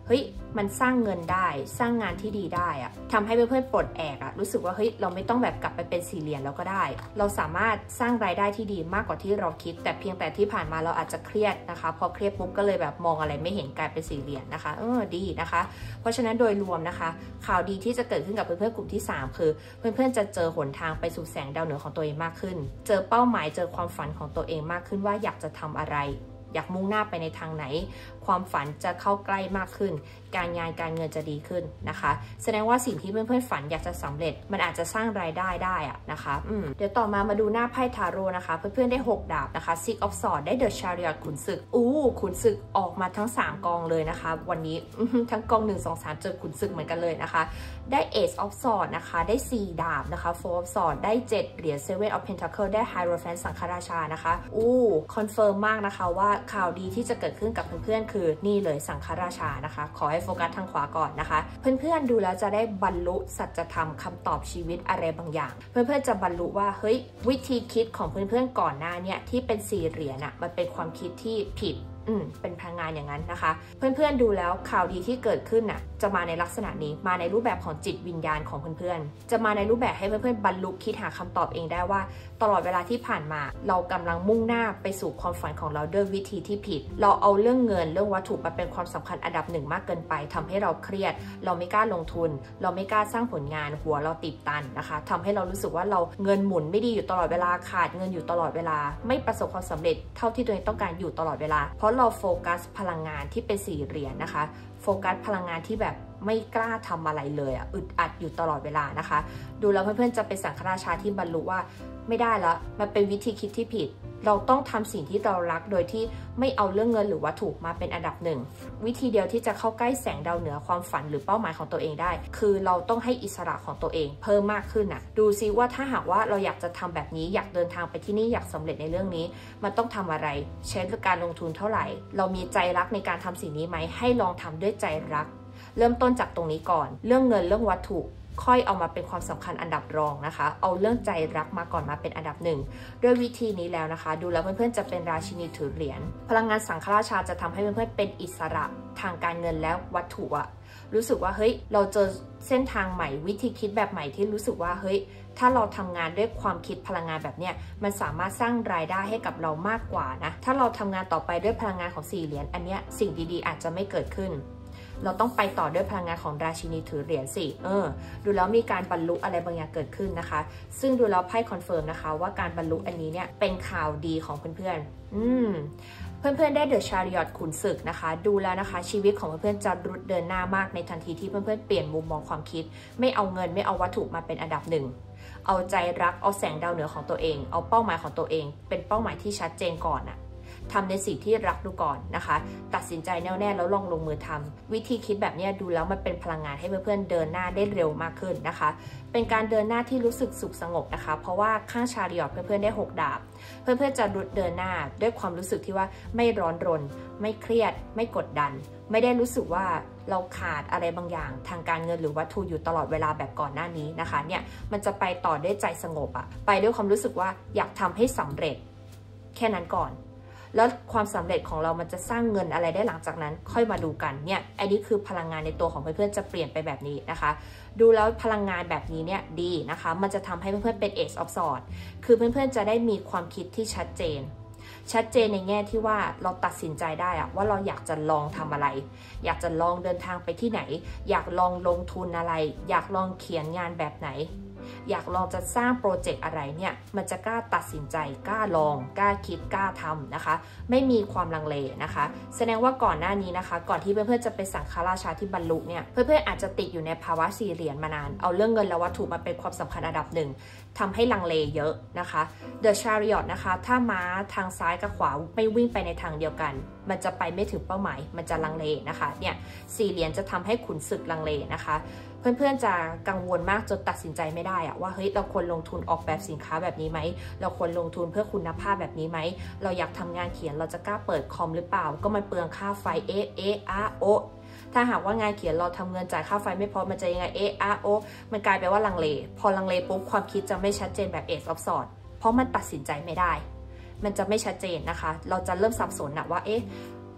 เฮ้ยมันสร้างเงินได้สร้างงานที่ดีได้อะทำให้เพื่อนๆปลดแอกอะรู้สึกว่าเฮ้ยเราไม่ต้องแบบกลับไปเป็น4 เหรียญแล้วก็ได้เราสามารถสร้างรายได้ที่ดีมากกว่าที่เราคิดแต่เพียงแต่ที่ผ่านมาเราอาจจะเครียดนะคะพอเครียดปุ๊บก็เลยแบบมองอะไรไม่เห็นกลายเป็น4 เหรียญนะคะดีนะคะเพราะฉะนั้นโดยรวมนะคะข่าวดีที่จะเกิดขึ้นกับเพื่อนๆกลุ่มที่3คือเพื่อนๆจะเจอหนทางไปสู่แสงดาวเหนือของตัวเองมากขึ้นเจอเป้าหมายเจอความฝันของตัวเองมากขึ้นว่าอยากจะทำอะไรอยากมุ่งหน้าไปในทางไหนความฝันจะเข้าใกล้มากขึ้นการงานการเงินจะดีขึ้นนะคะแสดงว่าสิ่งที่เพื่อนๆฝันอยากจะสำเร็จมันอาจจะสร้างรายได้ได้อะนะคะเดี๋ยวต่อมาดูหน้าไพ่ทาโร่นะคะเพื่อนๆได้6 ดาบนะคะ Six of Swords ได้ The Chariot ขุนศึกขุนศึกออกมาทั้ง3 กองเลยนะคะวันนี้ทั้งกอง1 2 3เจอขุนศึกเหมือนกันเลยนะคะได้ Ace of Swords นะคะได้4 ดาบนะคะ Four of Swords ได้7 เหรียญ Seven of Pentacles ได้ Hierophant สังฆราชานะคะคอนเฟิร์มมากนะคะว่าข่าวดีที่จะเกิดขึ้นกับเพื่อนๆคือนี่เลยสังฆราชานะคะขอให้โฟกัสทางขวาก่อนนะคะเพื่อนๆดูแล้วจะได้บรรลุสัจธรรมคำตอบชีวิตอะไรบางอย่างเพื่อนๆจะบรรลุว่าเฮ้ยวิธีคิดของเพื่อนๆก่อนหน้าเนี่ยที่เป็น4 เหรียญมันเป็นความคิดที่ผิดเป็นพลังงานอย่างนั้นนะคะเพื่อนๆดูแล้วข่าวดีที่เกิดขึ้นจะมาในลักษณะนี้มาในรูปแบบของจิตวิญญาณของเพื่อนๆจะมาในรูปแบบให้เพื่อนๆบรรลุคิดหาคำตอบเองได้ว่าตลอดเวลาที่ผ่านมาเรากำลังมุ่งหน้าไปสู่ความฝันของเราด้วยวิธีที่ผิดเราเอาเรื่องเงินเรื่องวัตถุมาเป็นความสำคัญอันดับ1มากเกินไปทำให้เราเครียดเราไม่กล้าลงทุนเราไม่กล้าสร้างผลงานหัวเราติดตันนะคะทำให้เรารู้สึกว่าเราเงินหมุนไม่ดีอยู่ตลอดเวลาขาดเงินอยู่ตลอดเวลาไม่ประสบความสำเร็จเท่าที่ตัวเองต้องการอยู่ตลอดเวลาเพราะเราโฟกัสพลังงานที่เป็น4 เหรียญนะคะโฟกัสพลังงานที่แบบไม่กล้าทำอะไรเลยอึดอัดอยู่ตลอดเวลานะคะดูแล้วเพื่อนๆจะเป็นสังฆราชาที่บรรลุว่าไม่ได้แล้วมันเป็นวิธีคิดที่ผิดเราต้องทำสิ่งที่เรารักโดยที่ไม่เอาเรื่องเงินหรือวัตถุมาเป็นอันดับ1วิธีเดียวที่จะเข้าใกล้แสงดาวเหนือความฝันหรือเป้าหมายของตัวเองได้คือเราต้องให้อิสระของตัวเองเพิ่มมากขึ้นดูซิว่าถ้าหากว่าเราอยากจะทำแบบนี้อยากเดินทางไปที่นี่อยากสำเร็จในเรื่องนี้มันต้องทำอะไรใช้การลงทุนเท่าไหร่เรามีใจรักในการทำสิ่งนี้ไหมให้ลองทำด้วยใจรักเริ่มต้นจากตรงนี้ก่อนเรื่องเงินเรื่องวัตถุค่อยเอามาเป็นความสำคัญอันดับรองนะคะเอาเรื่องใจรักมาก่อนมาเป็นอันดับ1ด้วยวิธีนี้แล้วนะคะดูแล้วเพื่อนๆจะเป็นราชินีถือเหรียญพลังงานสังฆราชาจะทำให้เพื่อนๆเป็นอิสระทางการเงินและวัตถุรู้สึกว่าเฮ้ยเราเจอเส้นทางใหม่วิธีคิดแบบใหม่ที่รู้สึกว่าเฮ้ยถ้าเราทำงานด้วยความคิดพลังงานแบบเนี้ยมันสามารถสร้างรายได้ให้กับเรามากกว่านะถ้าเราทำงานต่อไปด้วยพลังงานของ4 เหรียญอันเนี้ยสิ่งดีๆอาจจะไม่เกิดขึ้นเราต้องไปต่อด้วยพลังงานของราชินีถือเหรียญสิดูแล้วมีการบรรลุอะไรบางอย่างเกิดขึ้นนะคะซึ่งดูแล้วไพ่คอนเฟิร์มนะคะว่าการบรรลุอันนี้เนี่ยเป็นข่าวดีของเพื่อนๆเพื่อนๆได้ The Chariot ขุนศึกนะคะดูแล้วนะคะชีวิตของเพื่อนๆจะรุดเดินหน้ามากในทันทีที่เพื่อนๆเปลี่ยนมุมมองความคิดไม่เอาเงินไม่เอาวัตถุมาเป็นอันดับ1เอาใจรักเอาแสงดาวเหนือของตัวเองเอาเป้าหมายของตัวเองเป็นเป้าหมายที่ชัดเจนก่อนทำในสิ่งที่รักดูก่อนนะคะตัดสินใจแน่วแน่แล้วลองลงมือทำวิธีคิดแบบนี้ดูแล้วมันเป็นพลังงานให้เพื่อนๆเดินหน้าได้เร็วมากขึ้นนะคะเป็นการเดินหน้าที่รู้สึกสุขสงบนะคะเพราะว่าข้างชาริอตเพื่อนๆได้6 ดาบเพื่อนๆจะเดินหน้าด้วยความรู้สึกที่ว่าไม่ร้อนรนไม่เครียดไม่กดดันไม่ได้รู้สึกว่าเราขาดอะไรบางอย่างทางการเงินหรือวัตถุอยู่ตลอดเวลาแบบก่อนหน้านี้นะคะเนี่ยมันจะไปต่อด้วยใจสงบไปด้วยความรู้สึกว่าอยากทำให้สำเร็จแค่นั้นก่อนแล้วความสำเร็จของเรามันจะสร้างเงินอะไรได้หลังจากนั้นค่อยมาดูกันเนี่ยอันนี้คือพลังงานในตัวของเพื่อนๆจะเปลี่ยนไปแบบนี้นะคะดูแล้วพลังงานแบบนี้เนี่ยดีนะคะมันจะทำให้เพื่อนๆเป็น Ace of Swords คือเพื่อนๆจะได้มีความคิดที่ชัดเจนในแง่ที่ว่าเราตัดสินใจได้ว่าเราอยากจะลองทำอะไรอยากจะลองเดินทางไปที่ไหนอยากลองลงทุนอะไรอยากลองเขียนงานแบบไหนอยากลองจะสร้างโปรเจกต์อะไรเนี่ยมันจะกล้าตัดสินใจกล้าลองกล้าคิดกล้าทำนะคะไม่มีความลังเลนะคะแสดงว่าก่อนหน้านี้นะคะก่อนที่เพื่อนๆจะเป็นสังฆราชาที่บรรลุเนี่ยเพื่อนๆอาจจะติดอยู่ในภาวะ4 เหรียญมานานเอาเรื่องเงินและวัตถุมาเป็นความสำคัญอันดับ1ทำให้ลังเลเยอะนะคะ The Chariot นะคะถ้าม้าทางซ้ายกับขวาไม่วิ่งไปในทางเดียวกันมันจะไปไม่ถึงเป้าหมายมันจะลังเลนะคะเนี่ย4 เหรียญจะทำให้ขุนศึกลังเลนะคะเพื่อนๆจะกังวลมากจนตัดสินใจไม่ได้ว่าเฮ้ยเราควรลงทุนออกแบบสินค้าแบบนี้ไหมเราควรลงทุนเพื่อคุณภาพแบบนี้ไหมเราอยากทำงานเขียนเราจะกล้าเปิดคอมหรือเปล่าก็มันเปลืองค่าไฟถ้าหากว่างานเขียนเราทำเงินจ่ายค่าไฟไม่พอมันจะยังไงมันกลายไปว่าลังเลพอลังเลปุ๊บความคิดจะไม่ชัดเจนแบบ Ace of Swords เพราะมันตัดสินใจไม่ได้มันจะไม่ชัดเจนนะคะเราจะเริ่มสับสนว่า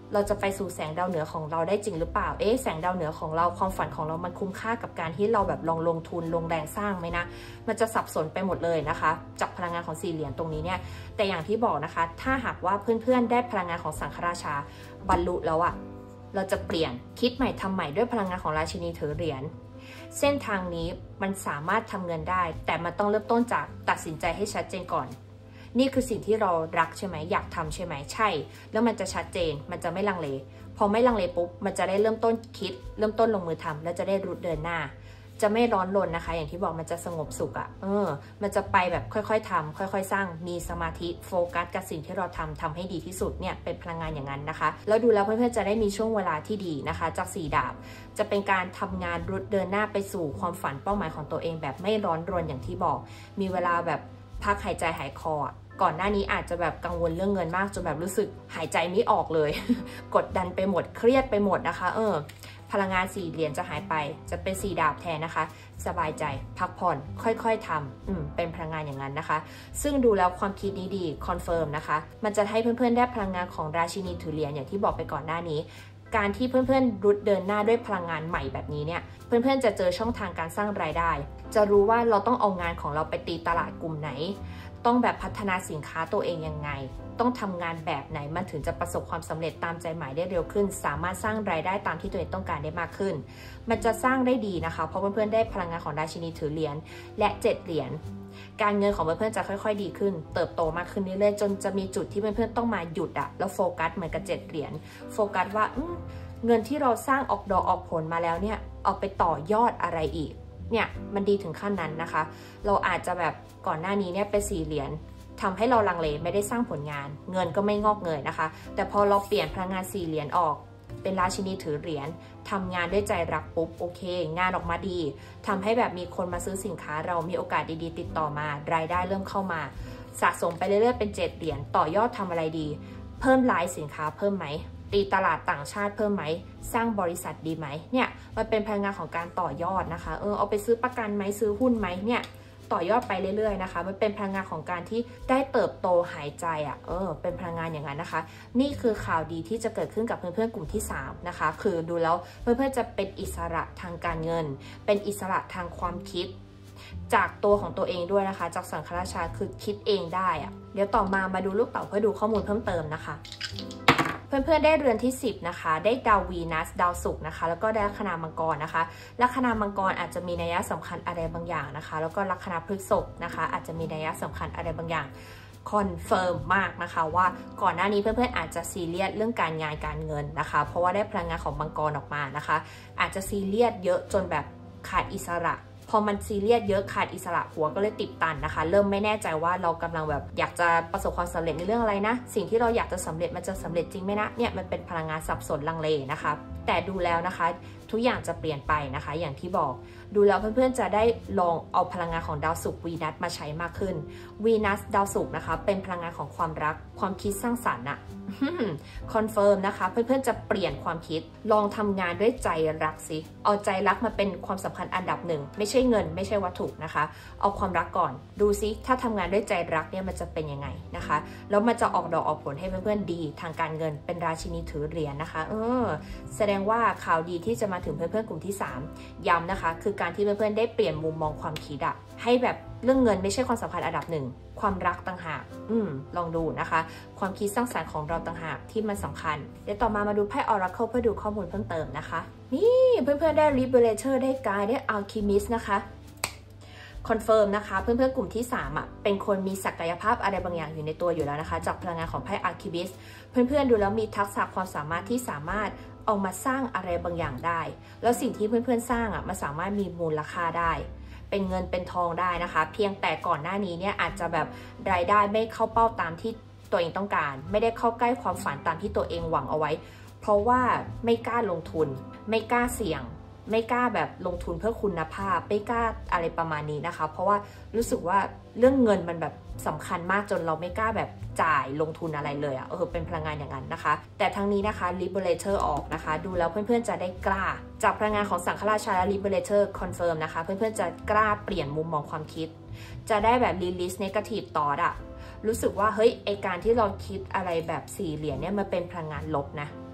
เราจะไปสู่แสงดาวเหนือของเราได้จริงหรือเปล่าแสงดาวเหนือของเราความฝันของเรามันคุ้มค่ากับการที่เราแบบลงทุนลงแรงสร้างไหมนะมันจะสับสนไปหมดเลยนะคะจากพลังงานของ4เหรียญตรงนี้เนี่ยแต่อย่างที่บอกนะคะถ้าหากว่าเพื่อนๆได้พลังงานของสังฆราชาบรรลุแล้วอะเราจะเปลี่ยนคิดใหม่ทำใหม่ด้วยพลังงานของราชินีถือเหรียญเส้นทางนี้มันสามารถทำเงินได้แต่มันต้องเริ่มต้นจากตัดสินใจให้ชัดเจนก่อนนี่คือสิ่งที่เรารักใช่ไหมอยากทำใช่ไหมใช่แล้วมันจะชัดเจนมันจะไม่ลังเลพอไม่ลังเลปุ๊บมันจะได้เริ่มต้นคิดเริ่มต้นลงมือทำแล้วจะได้รุดเดินหน้าจะไม่ร้อนรนนะคะอย่างที่บอกมันจะสงบสุขมันจะไปแบบค่อยๆทำค่อยๆสร้างมีสมาธิโฟกัสกับสิ่งที่เราทำให้ดีที่สุดเนี่ยเป็นพลังงานอย่างนั้นนะคะแล้วดูแล้วเพื่อนๆจะได้มีช่วงเวลาที่ดีนะคะจาก4 ดาบจะเป็นการทำงานรุดเดินหน้าไปสู่ความฝันเป้าหมายของตัวเองแบบไม่ร้อนรนอย่างที่บอกมีเวลาแบบพักหายใจหายคอก่อนหน้านี้อาจจะแบบกังวลเรื่องเงินมากจนแบบรู้สึกหายใจไม่ออกเลย กดดันไปหมดเครียดไปหมดนะคะพลังงาน4 เหรียญจะหายไปจะเป็น4 ดาบแทนนะคะสบายใจพักผ่อนค่อยๆทำเป็นพลังงานอย่างนั้นนะคะซึ่งดูแล้วความคิดนี้ดีคอนเฟิร์มนะคะมันจะให้เพื่อนๆได้พลังงานของราชินีถือเหรียญอย่างที่บอกไปก่อนหน้านี้การที่เพื่อนๆรุดเดินหน้าด้วยพลังงานใหม่แบบนี้เนี่ยเพื่อนๆจะเจอช่องทางการสร้างรายได้จะรู้ว่าเราต้องเอางานของเราไปตีตลาดกลุ่มไหนต้องแบบพัฒนาสินค้าตัวเองยังไงต้องทำงานแบบไหนมันถึงจะประสบความสำเร็จตามใจหมายได้เร็วขึ้นสามารถสร้างรายได้ตามที่ตัวเองต้องการได้มากขึ้นมันจะสร้างได้ดีนะคะเพราะเพื่อนๆได้พลังงานของราชินีถือเหรียญและ7 เหรียญการเงินของเพื่อนๆจะค่อยๆดีขึ้นเติบโตมากขึ้นเรื่อยๆจนจะมีจุดที่เพื่อนๆต้องมาหยุดแล้วโฟกัสเหมือนกับ7 เหรียญโฟกัสว่าเงินที่เราสร้างออกดอกออกผลมาแล้วเนี่ยเอาไปต่อยอดอะไรอีกเนี่ยมันดีถึงขั้นนั้นนะคะเราอาจจะแบบก่อนหน้านี้เนี่ยเป็น4 เหรียญทำให้เราลังเลไม่ได้สร้างผลงานเงินก็ไม่งอกเงยนะคะแต่พอเราเปลี่ยนพลังงาน4 เหรียญออกเป็นราชินีถือเหรียญทำงานด้วยใจรักปุ๊บโอเคงานออกมาดีทำให้แบบมีคนมาซื้อสินค้าเรามีโอกาสดีๆติดต่อมารายได้เริ่มเข้ามาสะสมไปเรื่อยๆเป็น7 เหรียญต่อยอดทำอะไรดีเพิ่มรายสินค้าเพิ่มไหมตีตลาดต่างชาติเพิ่มไหมสร้างบริษัทดีไหมเนี่ยมันเป็นพลังงานของการต่อยอดนะคะเอาไปซื้อประกันไหมซื้อหุ้นไหมเนี่ยต่อยอดไปเรื่อยๆนะคะมันเป็นพลังงานของการที่ได้เติบโตหายใจเป็นพลังงานอย่างนั้นนะคะนี่คือข่าวดีที่จะเกิดขึ้นกับเพื่อนๆกลุ่มที่3นะคะคือดูแล้วเพื่อนๆจะเป็นอิสระทางการเงินเป็นอิสระทางความคิดจากตัวของตัวเองด้วยนะคะจากสังฆราชาคือคิดเองได้เดี๋ยวต่อมาดูลูกเต๋าเพื่อดูข้อมูลเพิ่มเติมนะคะเพื่อนๆได้เรือนที่10นะคะได้ดาววีนัสดาวศุกร์นะคะแล้วก็ได้ลัคนามังกรนะคะลัคนามังกรอาจจะมีนัยสำคัญอะไรบางอย่างนะคะแล้วก็ลัคนาพฤษภนะคะอาจจะมีนัยสำคัญอะไรบางอย่างคอนเฟิร์มมากนะคะว่าก่อนหน้านี้เพื่อนๆอาจจะซีเรียสเรื่องการงานการเงินนะคะเพราะว่าได้พลังงานของมังกรออกมานะคะอาจจะซีเรียสเยอะจนแบบขาดอิสระพอมันซีเรียสเยอะขาดอิสระหัวก็เลยติดตันนะคะเริ่มไม่แน่ใจว่าเรากำลังแบบอยากจะประสบความสำเร็จในเรื่องอะไรนะสิ่งที่เราอยากจะสำเร็จมันจะสำเร็จจริงไหมนะเนี่ยมันเป็นพลังงานสับสนลังเลนะคะแต่ดูแล้วนะคะทุกอย่างจะเปลี่ยนไปนะคะอย่างที่บอกดูแล้วเพื่อนๆจะได้ลองเอาพลังงานของดาวศุกร์วีนัสมาใช้มากขึ้นวีนัสดาวศุกร์นะคะเป็นพลังงานของความรักความคิดสร้างสรรค์คอนเฟิร์มนะคะเพื่อนๆจะเปลี่ยนความคิดลองทำงานด้วยใจรักสิเอาใจรักมาเป็นความสำคัญอันดับ1ไม่ใช่เงินไม่ใช่วัตถุนะคะเอาความรักก่อนดูซิถ้าทำงานด้วยใจรักเนี่ยมันจะเป็นยังไงนะคะแล้วมันจะออกดอกออกผลให้เพื่อนๆดีทางการเงินเป็นราชินีถือเหรียญนะคะแสดงว่าข่าวดีที่จะมาถึงเพื่อนๆกลุ่มที่3ย้ำนะคะคือการที่เพื่อนๆได้เปลี่ยนมุมมองความคิดให้แบบเรื่องเงินไม่ใช่ความสำคัญอันดับ1ความรักต่างหากลองดูนะคะความคิดสร้างสรรค์ของเราต่างหากที่มันสำคัญเดี๋ยวต่อมาดูไพ่ Oracle เพื่อดูข้อมูลเพิ่มเติมนะคะนี่เพื่อนๆได้ Liberator ได้ Guide ได้ Alchemist นะคะคอนเฟิร์มนะคะเพื่อนๆกลุ่มที่3เป็นคนมีศักยภาพอะไรบางอย่างอยู่ในตัวอยู่แล้วนะคะจากพลังงานของไพ่ Alchemist เพื่อนๆดูแล้วมีทักษะความสามารถที่สามารถเอามาสร้างอะไรบางอย่างได้แล้วสิ่งที่เพื่อนๆสร้างมันสามารถมีมูลค่าได้เป็นเงินเป็นทองได้นะคะเพียงแต่ก่อนหน้านี้เนี่ยอาจจะแบบรายได้ไม่เข้าเป้าตามที่ตัวเองต้องการไม่ได้เข้าใกล้ความฝันตามที่ตัวเองหวังเอาไว้เพราะว่าไม่กล้าลงทุนไม่กล้าเสี่ยงไม่กล้าแบบลงทุนเพื่อคุณภาพไม่กล้าอะไรประมาณนี้นะคะเพราะว่ารู้สึกว่าเรื่องเงินมันแบบสำคัญมากจนเราไม่กล้าแบบจ่ายลงทุนอะไรเลยเป็นพลังงานอย่างนั้นนะคะแต่ทั้งนี้นะคะ Liberator ออกนะคะดูแล้วเพื่อนๆจะได้กล้าจากพลังงานของสังฆราชาและ Liberator Confirm นะคะเพื่อนๆจะกล้าเปลี่ยนมุมมองความคิดจะได้แบบ Release Negative Thoughtรู้สึกว่าเฮ้ยไอการที่เราคิดอะไรแบบ4 เหรียญเนี่ยมันเป็นพลังงานลบนะ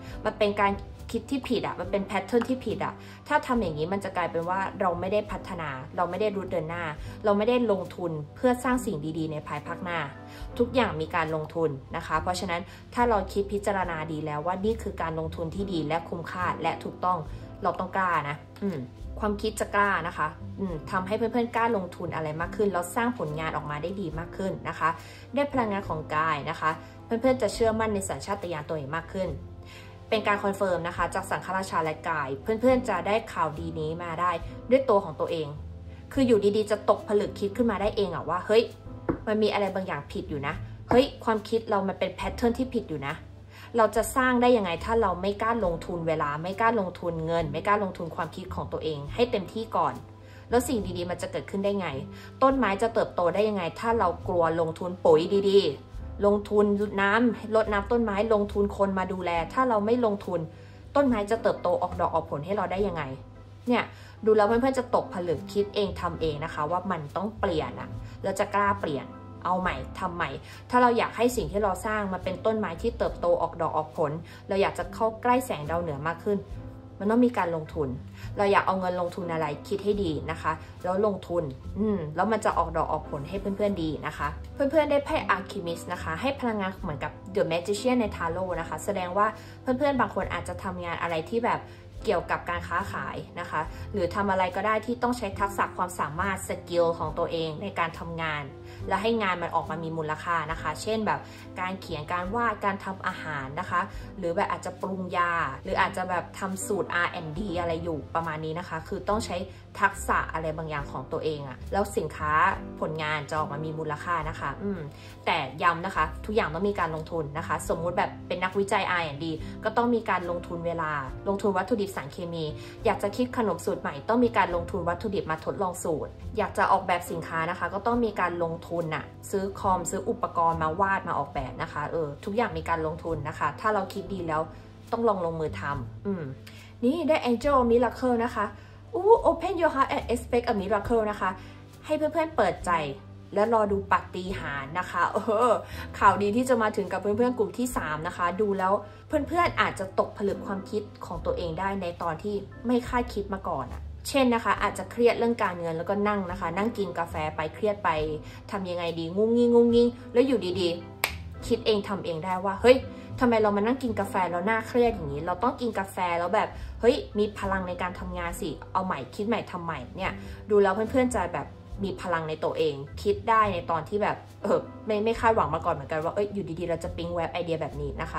มันเป็นการคิดที่ผิดอ่ะมันเป็นแพทเทิร์นที่ผิดอ่ะถ้าทำอย่างนี้มันจะกลายเป็นว่าเราไม่ได้พัฒนาเราไม่ได้รุดเดินหน้าเราไม่ได้ลงทุนเพื่อสร้างสิ่งดีๆในภายภาคหน้าทุกอย่างมีการลงทุนนะคะเพราะฉะนั้นถ้าเราคิดพิจารณาดีแล้วว่านี่คือการลงทุนที่ดีและคุ้มค่าและถูกต้องเราต้องกล้านะความคิดจะกล้านะคะทำให้เพื่อนๆกล้าลงทุนอะไรมากขึ้นแล้วสร้างผลงานออกมาได้ดีมากขึ้นนะคะได้พลังงานของกายนะคะเพื่อนๆจะเชื่อมั่นในสัญชาตญาณตัวเองมากขึ้นเป็นการคอนเฟิร์มนะคะจากสังฆราชาและกายเพื่อนๆจะได้ข่าวดีนี้มาได้ด้วยตัวของตัวเองคืออยู่ดีๆจะตกผลึกคิดขึ้นมาได้เองอะว่าเฮ้ยมันมีอะไรบางอย่างผิดอยู่นะเฮ้ยความคิดเรามันเป็นแพทเทิร์นที่ผิดอยู่นะเราจะสร้างได้ยังไงถ้าเราไม่กล้าลงทุนเวลาไม่กล้าลงทุนเงินไม่กล้าลงทุนความคิดของตัวเองให้เต็มที่ก่อนแล้วสิ่งดีๆมันจะเกิดขึ้นได้ไงต้นไม้จะเติบโตได้ยังไงถ้าเรากลัวลงทุนปุ๋ยดีๆลงทุนรดน้ำต้นไม้ลงทุนคนมาดูแลถ้าเราไม่ลงทุนต้นไม้จะเติบโตออกดอกออกผลให้เราได้ยังไงเนี่ยดูแล้วเพื่อนๆจะตกผลึกคิดเองทำเองนะคะว่ามันต้องเปลี่ยนอะแล้วจะกล้าเปลี่ยนเอาใหม่ทำใหม่ถ้าเราอยากให้สิ่งที่เราสร้างมันเป็นต้นไม้ที่เติบโตออกดอกออกผลเราอยากจะเข้าใกล้แสงดาวเหนือมากขึ้นมันต้องมีการลงทุนเราอยากเอาเงินลงทุนอะไรคิดให้ดีนะคะแล้วลงทุนแล้วมันจะออกดอกออกผลให้เพื่อนๆดีนะคะเพื่อนๆได้ไพ่อาร์คิมิสนะคะให้พลังงานเหมือนกับ The Magician ในทาโร่นะคะแสดงว่าเพื่อนๆบางคนอาจจะทำงานอะไรที่แบบเกี่ยวกับการค้าขายนะคะหรือทำอะไรก็ได้ที่ต้องใช้ทักษะความสามารถสกิลของตัวเองในการทำงานและให้งานมันออกมามีมูลค่านะคะเช่นแบบการเขียนการวาดการทำอาหารนะคะหรือแบบอาจจะปรุงยาหรืออาจจะแบบทำสูตร R&D อะไรอยู่ประมาณนี้นะคะคือต้องใช้ทักษะอะไรบางอย่างของตัวเองอะแล้วสินค้าผลงานจะออกมามีมูลค่านะคะแต่ย้ำนะคะทุกอย่างต้องมีการลงทุนนะคะสมมุติแบบเป็นนักวิจัย R&D ก็ต้องมีการลงทุนเวลาลงทุนวัตถุดิบสารเคมีอยากจะคิดขนมสูตรใหม่ต้องมีการลงทุนวัตถุดิบมาทดลองสูตรอยากจะออกแบบสินค้านะคะก็ต้องมีการลงทุนอะซื้อคอมซื้ออุปกรณ์มาวาดมาออกแบบนะคะทุกอย่างมีการลงทุนนะคะถ้าเราคิดดีแล้วต้องลงมือทำนี่ได้ Angel Miracle นะคะOpen your heart and expect a miracle นะคะให้เพื่อนๆเปิดใจและรอดูปาฏิหาริย์นะคะข่าวดีที่จะมาถึงกับเพื่อนๆกลุ่มที่3นะคะดูแล้วเพื่อนๆอาจจะตกผลึกความคิดของตัวเองได้ในตอนที่ไม่คาดคิดมาก่อนเช่นนะคะอาจจะเครียดเรื่องการเงินแล้วก็นั่งนะคะนั่งกินกาแฟไปเครียดไปทำยังไงดีงุ้งงิ้งแล้วอยู่ดีๆคิดเองทำเองได้ว่าเฮ้ยทำไมเรามานั่งกินกาแฟแล้วน่าเครียดอย่างนี้เราต้องกินกาแฟแล้วแบบเฮ้ยมีพลังในการทำงานสิเอาใหม่คิดใหม่ทำใหม่เนี่ยดูแล้วเพื่อนๆจะแบบมีพลังในตัวเองคิดได้ในตอนที่แบบไม่คาดหวังมาก่อนเหมือนกันว่าอยู่ดีๆเราจะปิ๊งแวบไอเดียแบบนี้นะคะ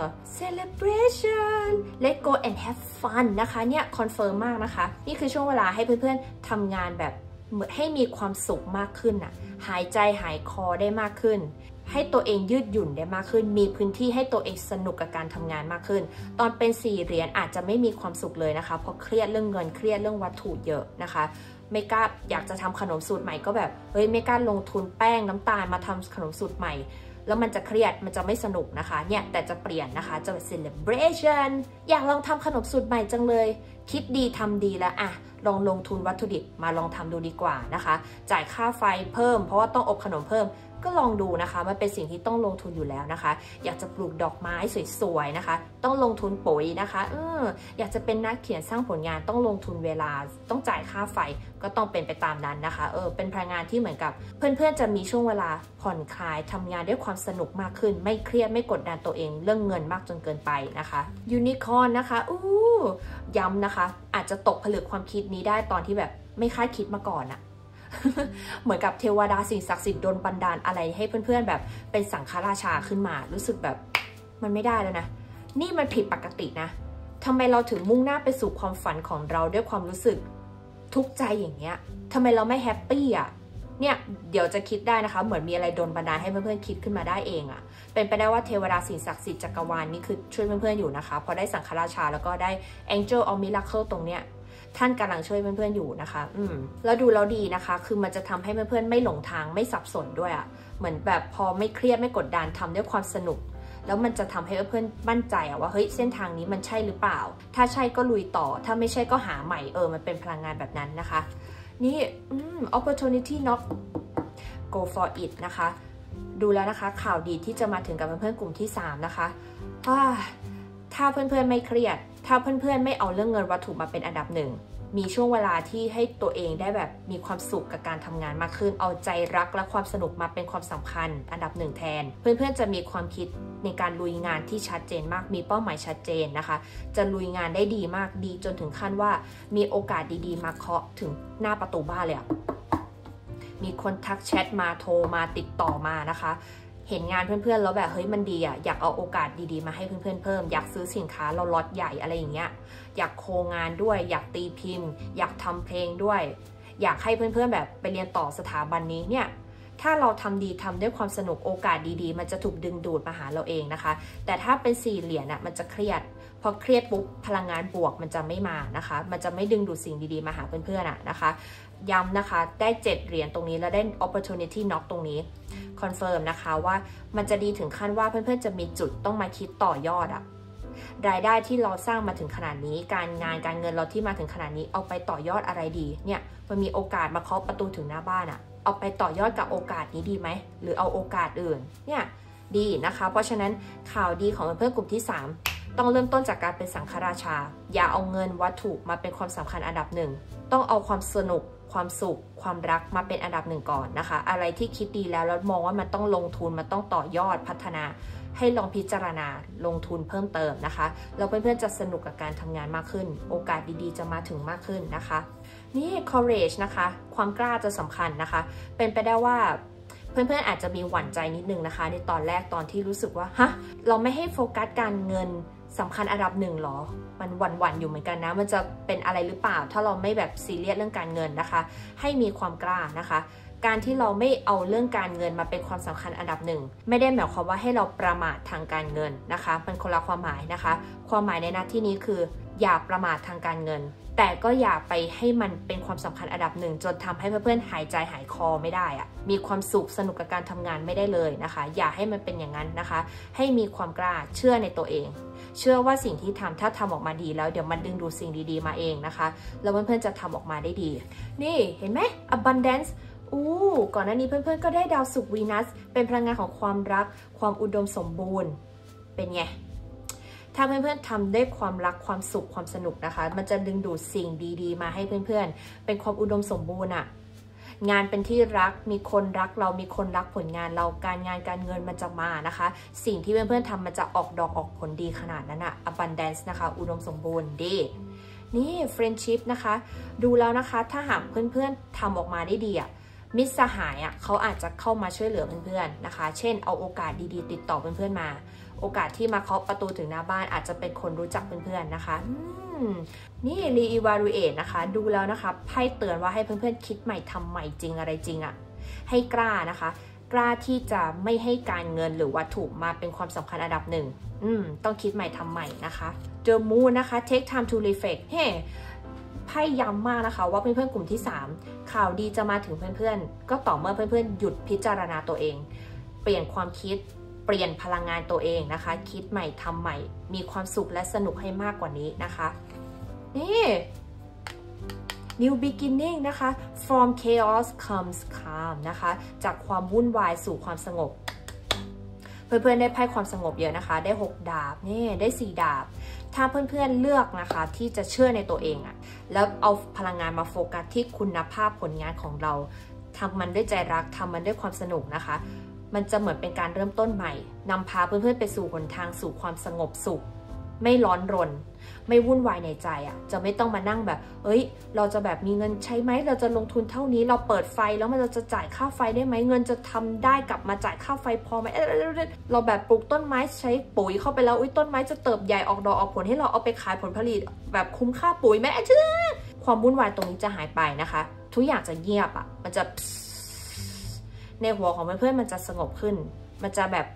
celebration let go and have fun นะคะเนี่ยคอนเฟิร์มมากนะคะนี่คือช่วงเวลาให้เพื่อนๆทำงานแบบให้มีความสุขมากขึ้นหายใจหายคอได้มากขึ้นให้ตัวเองยืดหยุ่นได้มากขึ้นมีพื้นที่ให้ตัวเองสนุกกับการทำงานมากขึ้นตอนเป็น4เหรียญอาจจะไม่มีความสุขเลยนะคะเพราะเครียดเรื่องเงินเครียดเรื่องวัตถุเยอะนะคะไม่กล้าอยากจะทำขนมสูตรใหม่ก็แบบไม่กล้าลงทุนแป้งน้ำตาลมาทำขนมสูตรใหม่แล้วมันจะเครียดมันจะไม่สนุกนะคะเนี่ยแต่จะเปลี่ยนนะคะจะเป็น celebration อยากลองทำขนมสูตรใหม่จังเลยคิดดีทำดีแล้วลองลงทุนวัตถุดิบมาลองทำดูดีกว่านะคะจ่ายค่าไฟเพิ่มเพราะว่าต้องอบขนมเพิ่มก็ลองดูนะคะมันเป็นสิ่งที่ต้องลงทุนอยู่แล้วนะคะอยากจะปลูกดอกไม้สวยๆนะคะต้องลงทุนปุ๋ยนะคะอยากจะเป็นนักเขียนสร้างผลงานต้องลงทุนเวลาต้องจ่ายค่าไฟก็ต้องเป็นไปตามนั้นนะคะเป็นพลังงานที่เหมือนกับเพื่อนๆจะมีช่วงเวลาผ่อนคลายทำงานด้วยความสนุกมากขึ้นไม่เครียดไม่กดดันตัวเองเรื่องเงินมากจนเกินไปนะคะยูนิคอร์นนะคะย้ำนะคะอาจจะตกผลึกความคิดนี้ได้ตอนที่แบบไม่คาดคิดมาก่อนเหมือนกับเทวดาสิ่งศักดิ์สิทธิ์โดนบันดาลอะไรให้เพื่อนๆแบบเป็นสังฆราชาขึ้นมารู้สึกแบบมันไม่ได้แล้วนะนี่มันผิดปกตินะทำไมเราถึงมุ่งหน้าไปสู่ความฝันของเราด้วยความรู้สึกทุกข์ใจอย่างเงี้ยทำไมเราไม่แฮปปี้เนี่ยเดี๋ยวจะคิดได้นะคะเหมือนมีอะไรโดนบันดาลให้เพื่อนๆคิดขึ้นมาได้เองเป็นไปได้ว่าเทวดาสิ่งศักดิ์สิทธิ์จักรวาลนี่คือช่วยเพื่อนๆอยู่นะคะพอได้สังฆราชาแล้วก็ได้ Angel of Miracle ตรงเนี้ยท่านกำลังช่วยเพื่อนๆอยู่นะคะแล้วดูแล้วดีนะคะคือมันจะทำให้เพื่อนๆไม่หลงทางไม่สับสนด้วยเหมือนแบบพอไม่เครียดไม่กดดันทำด้วยความสนุกแล้วมันจะทำให้เพื่อนๆมั่นใจว่าเฮ้ยเส้นทางนี้มันใช่หรือเปล่าถ้าใช่ก็ลุยต่อถ้าไม่ใช่ก็หาใหม่มันเป็นพลังงานแบบนั้นนะคะนี่opportunity not go for it นะคะดูแล้วนะคะข่าวดีที่จะมาถึงกับเพื่อนๆกลุ่มที่3นะคะทถ้าเพื่อนๆไม่เครียดถ้าเพื่อนๆไม่เอาเรื่องเงินวัตถุมาเป็นอันดับหนึ่งมีช่วงเวลาที่ให้ตัวเองได้แบบมีความสุขกับการทำงานมากขึ้นเอาใจรักและความสนุกมาเป็นความสำคัญอันดับหนึ่งแทนเพื่อนๆจะมีความคิดในการลุยงานที่ชัดเจนมากมีเป้าหมายชัดเจนนะคะจะลุยงานได้ดีมากดีจนถึงขั้นว่ามีโอกาสดีๆมาเคาะถึงหน้าประตูบ้านเลยมีคนทักแชทมาโทรมาติดต่อมานะคะเห็นงานเพื่อนๆแล้วแบบเฮ้ยมันดีอ่ะอยากเอาโอกาสดีๆมาให้เพื่อนๆเพิ่มอยากซื้อสินค้าเราล็อตใหญ่อะไรอย่างเงี้ยอยากโคงานด้วยอยากตีพิมพ์อยากทำเพลงด้วยอยากให้เพื่อนๆแบบไปเรียนต่อสถาบันนี้เนี่ยถ้าเราทำดีทำด้วยความสนุกโอกาสดีๆมันจะถูกดึงดูดมาหาเราเองนะคะแต่ถ้าเป็น4เหรียญอ่ะมันจะเครียดพอเครียดปุ๊บพลังงานบวกมันจะไม่มานะคะมันจะไม่ดึงดูดสิ่งดีๆมาหาเพื่อนๆนะคะย้ำนะคะได้7เหรียญตรงนี้แล้วได้ opportunity knock ตรงนี้คอนเฟิร์มนะคะว่ามันจะดีถึงขั้นว่าเพื่อนๆจะมีจุดต้องมาคิดต่อยอดรายได้ที่เราสร้างมาถึงขนาดนี้การงานการเงินเราที่มาถึงขนาดนี้เอาไปต่อยอดอะไรดีเนี่ยมันมีโอกาสมาเคาะประตูถึงหน้าบ้านเอาไปต่อยอดกับโอกาสนี้ดีไหมหรือเอาโอกาสอื่นเนี่ยดีนะคะเพราะฉะนั้นข่าวดีของเพื่อนๆกลุ่มที่3ต้องเริ่มต้นจากการเป็นสังฆราชาอย่าเอาเงินวัตถุมาเป็นความสำคัญอันดับหนึ่งต้องเอาความสนุกความสุขความรักมาเป็นอันดับหนึ่งก่อนนะคะอะไรที่คิดดีแล้วมองว่ามันต้องลงทุนมันต้องต่อยอดพัฒนาให้ลองพิจารณาลงทุนเพิ่มเติมนะคะแล้วเพื่อนๆจะสนุกกับการทำงานมากขึ้นโอกาสดีๆจะมาถึงมากขึ้นนะคะนี่ courage นะคะความกล้าจะสำคัญนะคะเป็นไปได้ว่าเพื่อนๆอาจจะมีหวั่นใจนิดนึงนะคะในตอนแรกตอนที่รู้สึกว่าฮะเราไม่ให้โฟกัสการเงินสำคัญอันดับหนึ่งหรอมันหวั่นอยู่เหมือนกันนะมันจะเป็นอะไรหรือเปล่าถ้าเราไม่แบบซีเรียสเรื่องการเงินนะคะให้มีความกล้านะคะการที่เราไม่เอาเรื่องการเงินมาเป็นความสำคัญอันดับหนึ่งไม่ได้หมายความว่าให้เราประมาททางการเงินนะคะมันคนละความหมายนะคะความหมายในหน้าที่นี้คืออย่าประมาททางการเงินแต่ก็อย่าไปให้มันเป็นความสำคัญอันดับหนึ่งจนทำให้เพื่อนๆหายใจหายคอไม่ได้มีความสุขสนุกกับการทำงานไม่ได้เลยนะคะอย่าให้มันเป็นอย่างนั้นนะคะให้มีความกล้าเชื่อในตัวเองเชื่อว่าสิ่งที่ทำถ้าทำออกมาดีแล้วเดี๋ยวมันดึงดูดสิ่งดีๆมาเองนะคะแล้วเพื่อนๆจะทำออกมาได้ดีนี่เห็นไหม abundance ก่อนหน้านี้เพื่อนๆก็ได้ดาวศุกร์วีนัสเป็นพลังงานของความรักความอุดมสมบูรณ์เป็นไงถ้าเพื่อนๆทำด้วยความรักความสุขความสนุกนะคะมันจะดึงดูดสิ่งดีๆมาให้เพื่อนๆเป็นความอุดมสมบูรณ์งานเป็นที่รักมีคนรักเรามีคนรักผลงานเราการงานการเงินมันจะมานะคะสิ่งที่เพื่อนๆทำมันจะออกดอกออกผลดีขนาดนั้นabundance นะคะอุดมสมบูรณ์ดีนี่ friendship นะคะดูแล้วนะคะถ้าหากเพื่อนๆทำออกมาได้ดีมิตรสหายเขาอาจจะเข้ามาช่วยเหลือเพื่อนๆนะคะเช่นเอาโอกาสดีๆติดต่อเพื่อนๆมาโอกาสที่มาเคาะประตูถึงหน้าบ้านอาจจะเป็นคนรู้จักเพื่อนๆนะคะนี่ re-evaluate นะคะดูแล้วนะคะไพ่เตือนว่าให้เพื่อนๆคิดใหม่ทำใหม่จริงอะไรจริงให้กล้านะคะกล้าที่จะไม่ให้การเงินหรือวัตถุมาเป็นความสำคัญอันดับหนึ่งต้องคิดใหม่ทำใหม่นะคะ The Moon นะคะ take time to reflect ไพ่ย้ำมากนะคะว่าเพื่อนๆกลุ่มที่3ข่าวดีจะมาถึงเพื่อนๆก็ต่อเมื่อเพื่อนๆหยุดพิจารณาตัวเองเปลี่ยนความคิดเปลี่ยนพลังงานตัวเองนะคะคิดใหม่ทำใหม่มีความสุขและสนุกให้มากกว่านี้นะคะนี่ New beginning นะคะ from chaos comes calm นะคะจากความวุ่นวายสู่ความสงบเพื่อนๆได้ไพ่ความสงบเยอะนะคะได้6ดาบนี่ได้4ดาบถ้าเพื่อนๆเลือกนะคะที่จะเชื่อในตัวเองแล้วเอาพลังงานมาโฟกัสที่คุณภาพผลงานของเราทำมันด้วยใจรักทำมันด้วยความสนุกนะคะมันจะเหมือนเป็นการเริ่มต้นใหม่นำพาเพื่อนๆไปสู่หนทางสู่ความสงบสุขไม่ร้อนรนไม่วุ่นวายในใจจะไม่ต้องมานั่งแบบเราจะแบบมีเงินใช้ไหมเราจะลงทุนเท่านี้เราเปิดไฟแล้วมันจะจ่ายค่าไฟได้ไหมเงินจะทำได้กลับมาจ่ายค่าไฟพอไหมเราแบบปลูกต้นไม้ใช้ปุ๋ยเข้าไปแล้วต้นไม้จะเติบใหญ่ออกดอกออกผลให้เราเอาไปขายผลผลิตแบบคุ้มค่าปุ๋ยไหมความวุ่นวายตรงนี้จะหายไปนะคะทุกอย่างจะเงียบมันจะในหัวของเพื่อนๆมันจะสงบขึ้นมันจะแบบ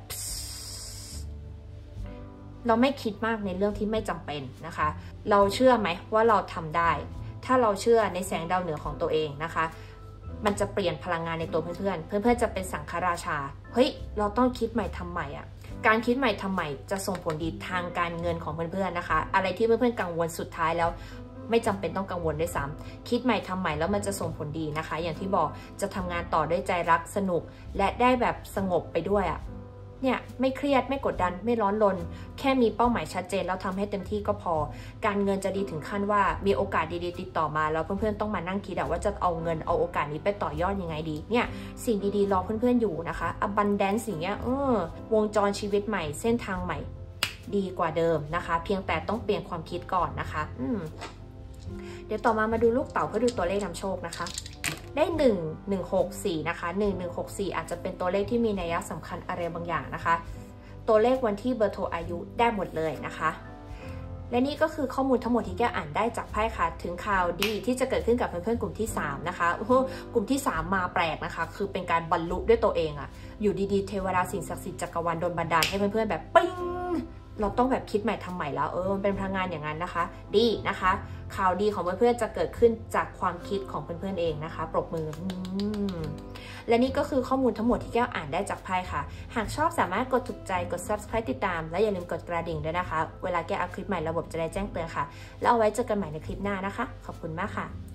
เราไม่คิดมากในเรื่องที่ไม่จำเป็นนะคะเราเชื่อไหมว่าเราทำได้ถ้าเราเชื่อในแสงดาวเหนือของตัวเองนะคะมันจะเปลี่ยนพลังงานในตัวเพื่อนๆจะเป็นสังฆราชาเราต้องคิดใหม่ทำใหม่การคิดใหม่ทำใหม่จะส่งผลดีทางการเงินของเพื่อนๆนะคะอะไรที่เพื่อนๆกังวลสุดท้ายแล้วไม่จำเป็นต้องกังวลด้วยซ้ำคิดใหม่ทำใหม่แล้วมันจะส่งผลดีนะคะอย่างที่บอกจะทำงานต่อด้วยใจรักสนุกและได้แบบสงบไปด้วยเนี่ยไม่เครียดไม่กดดันไม่ร้อนรนแค่มีเป้าหมายชัดเจนแล้วทำให้เต็มที่ก็พอการเงินจะดีถึงขั้นว่ามีโอกาสดีๆติดต่อมาแล้วเพื่อนๆต้องมานั่งคิดว่าจะเอาเงินเอาโอกาสนี้ไปต่อยอดยังไงดีเนี่ยสิ่งดีๆรอเพื่อนๆอยู่นะคะ abundance สิ่งเนี้ยวงจรชีวิตใหม่เส้นทางใหม่ดีกว่าเดิมนะคะเพียงแต่ต้องเปลี่ยนความคิดก่อนนะคะเดี๋ยวต่อมาดูลูกเต๋าเพื่อดูตัวเลขนำโชคนะคะได้1164นะคะ1164อาจจะเป็นตัวเลขที่มีนัยสำคัญอะไรบางอย่างนะคะตัวเลขวันที่เบอร์โทรอายุได้หมดเลยนะคะและนี่ก็คือข้อมูลทั้งหมดที่แก้อ่านได้จากไพ่ค่ะถึงข่าวดีที่จะเกิดขึ้นกับเพื่อนๆกลุ่มที่3นะคะกลุ่มที่3มาแปลกนะคะคือเป็นการบรรลุด้วยตัวเองอะอยู่ดีๆเทวดาสิ่งศักดิ์สิทธิ์จักรวาลโดนบันดาลให้เพื่อนๆแบบปิ้งเราต้องแบบคิดใหม่ทำใหม่แล้วมันเป็นพลังงานอย่างนั้นนะคะดีนะคะข่าวดีของเพื่อนๆจะเกิดขึ้นจากความคิดของเพื่อนๆเองนะคะปรบมือและนี่ก็คือข้อมูลทั้งหมดที่แก้วอ่านได้จากไพ่ค่ะหากชอบสามารถกดถูกใจกด subscribe ติดตามและอย่าลืมกดกระดิ่งด้วยนะคะเวลาแก้วอัพคลิปใหม่ระบบจะได้แจ้งเตือนค่ะแล้วเอาไว้เจอกันใหม่ในคลิปหน้านะคะขอบคุณมากค่ะ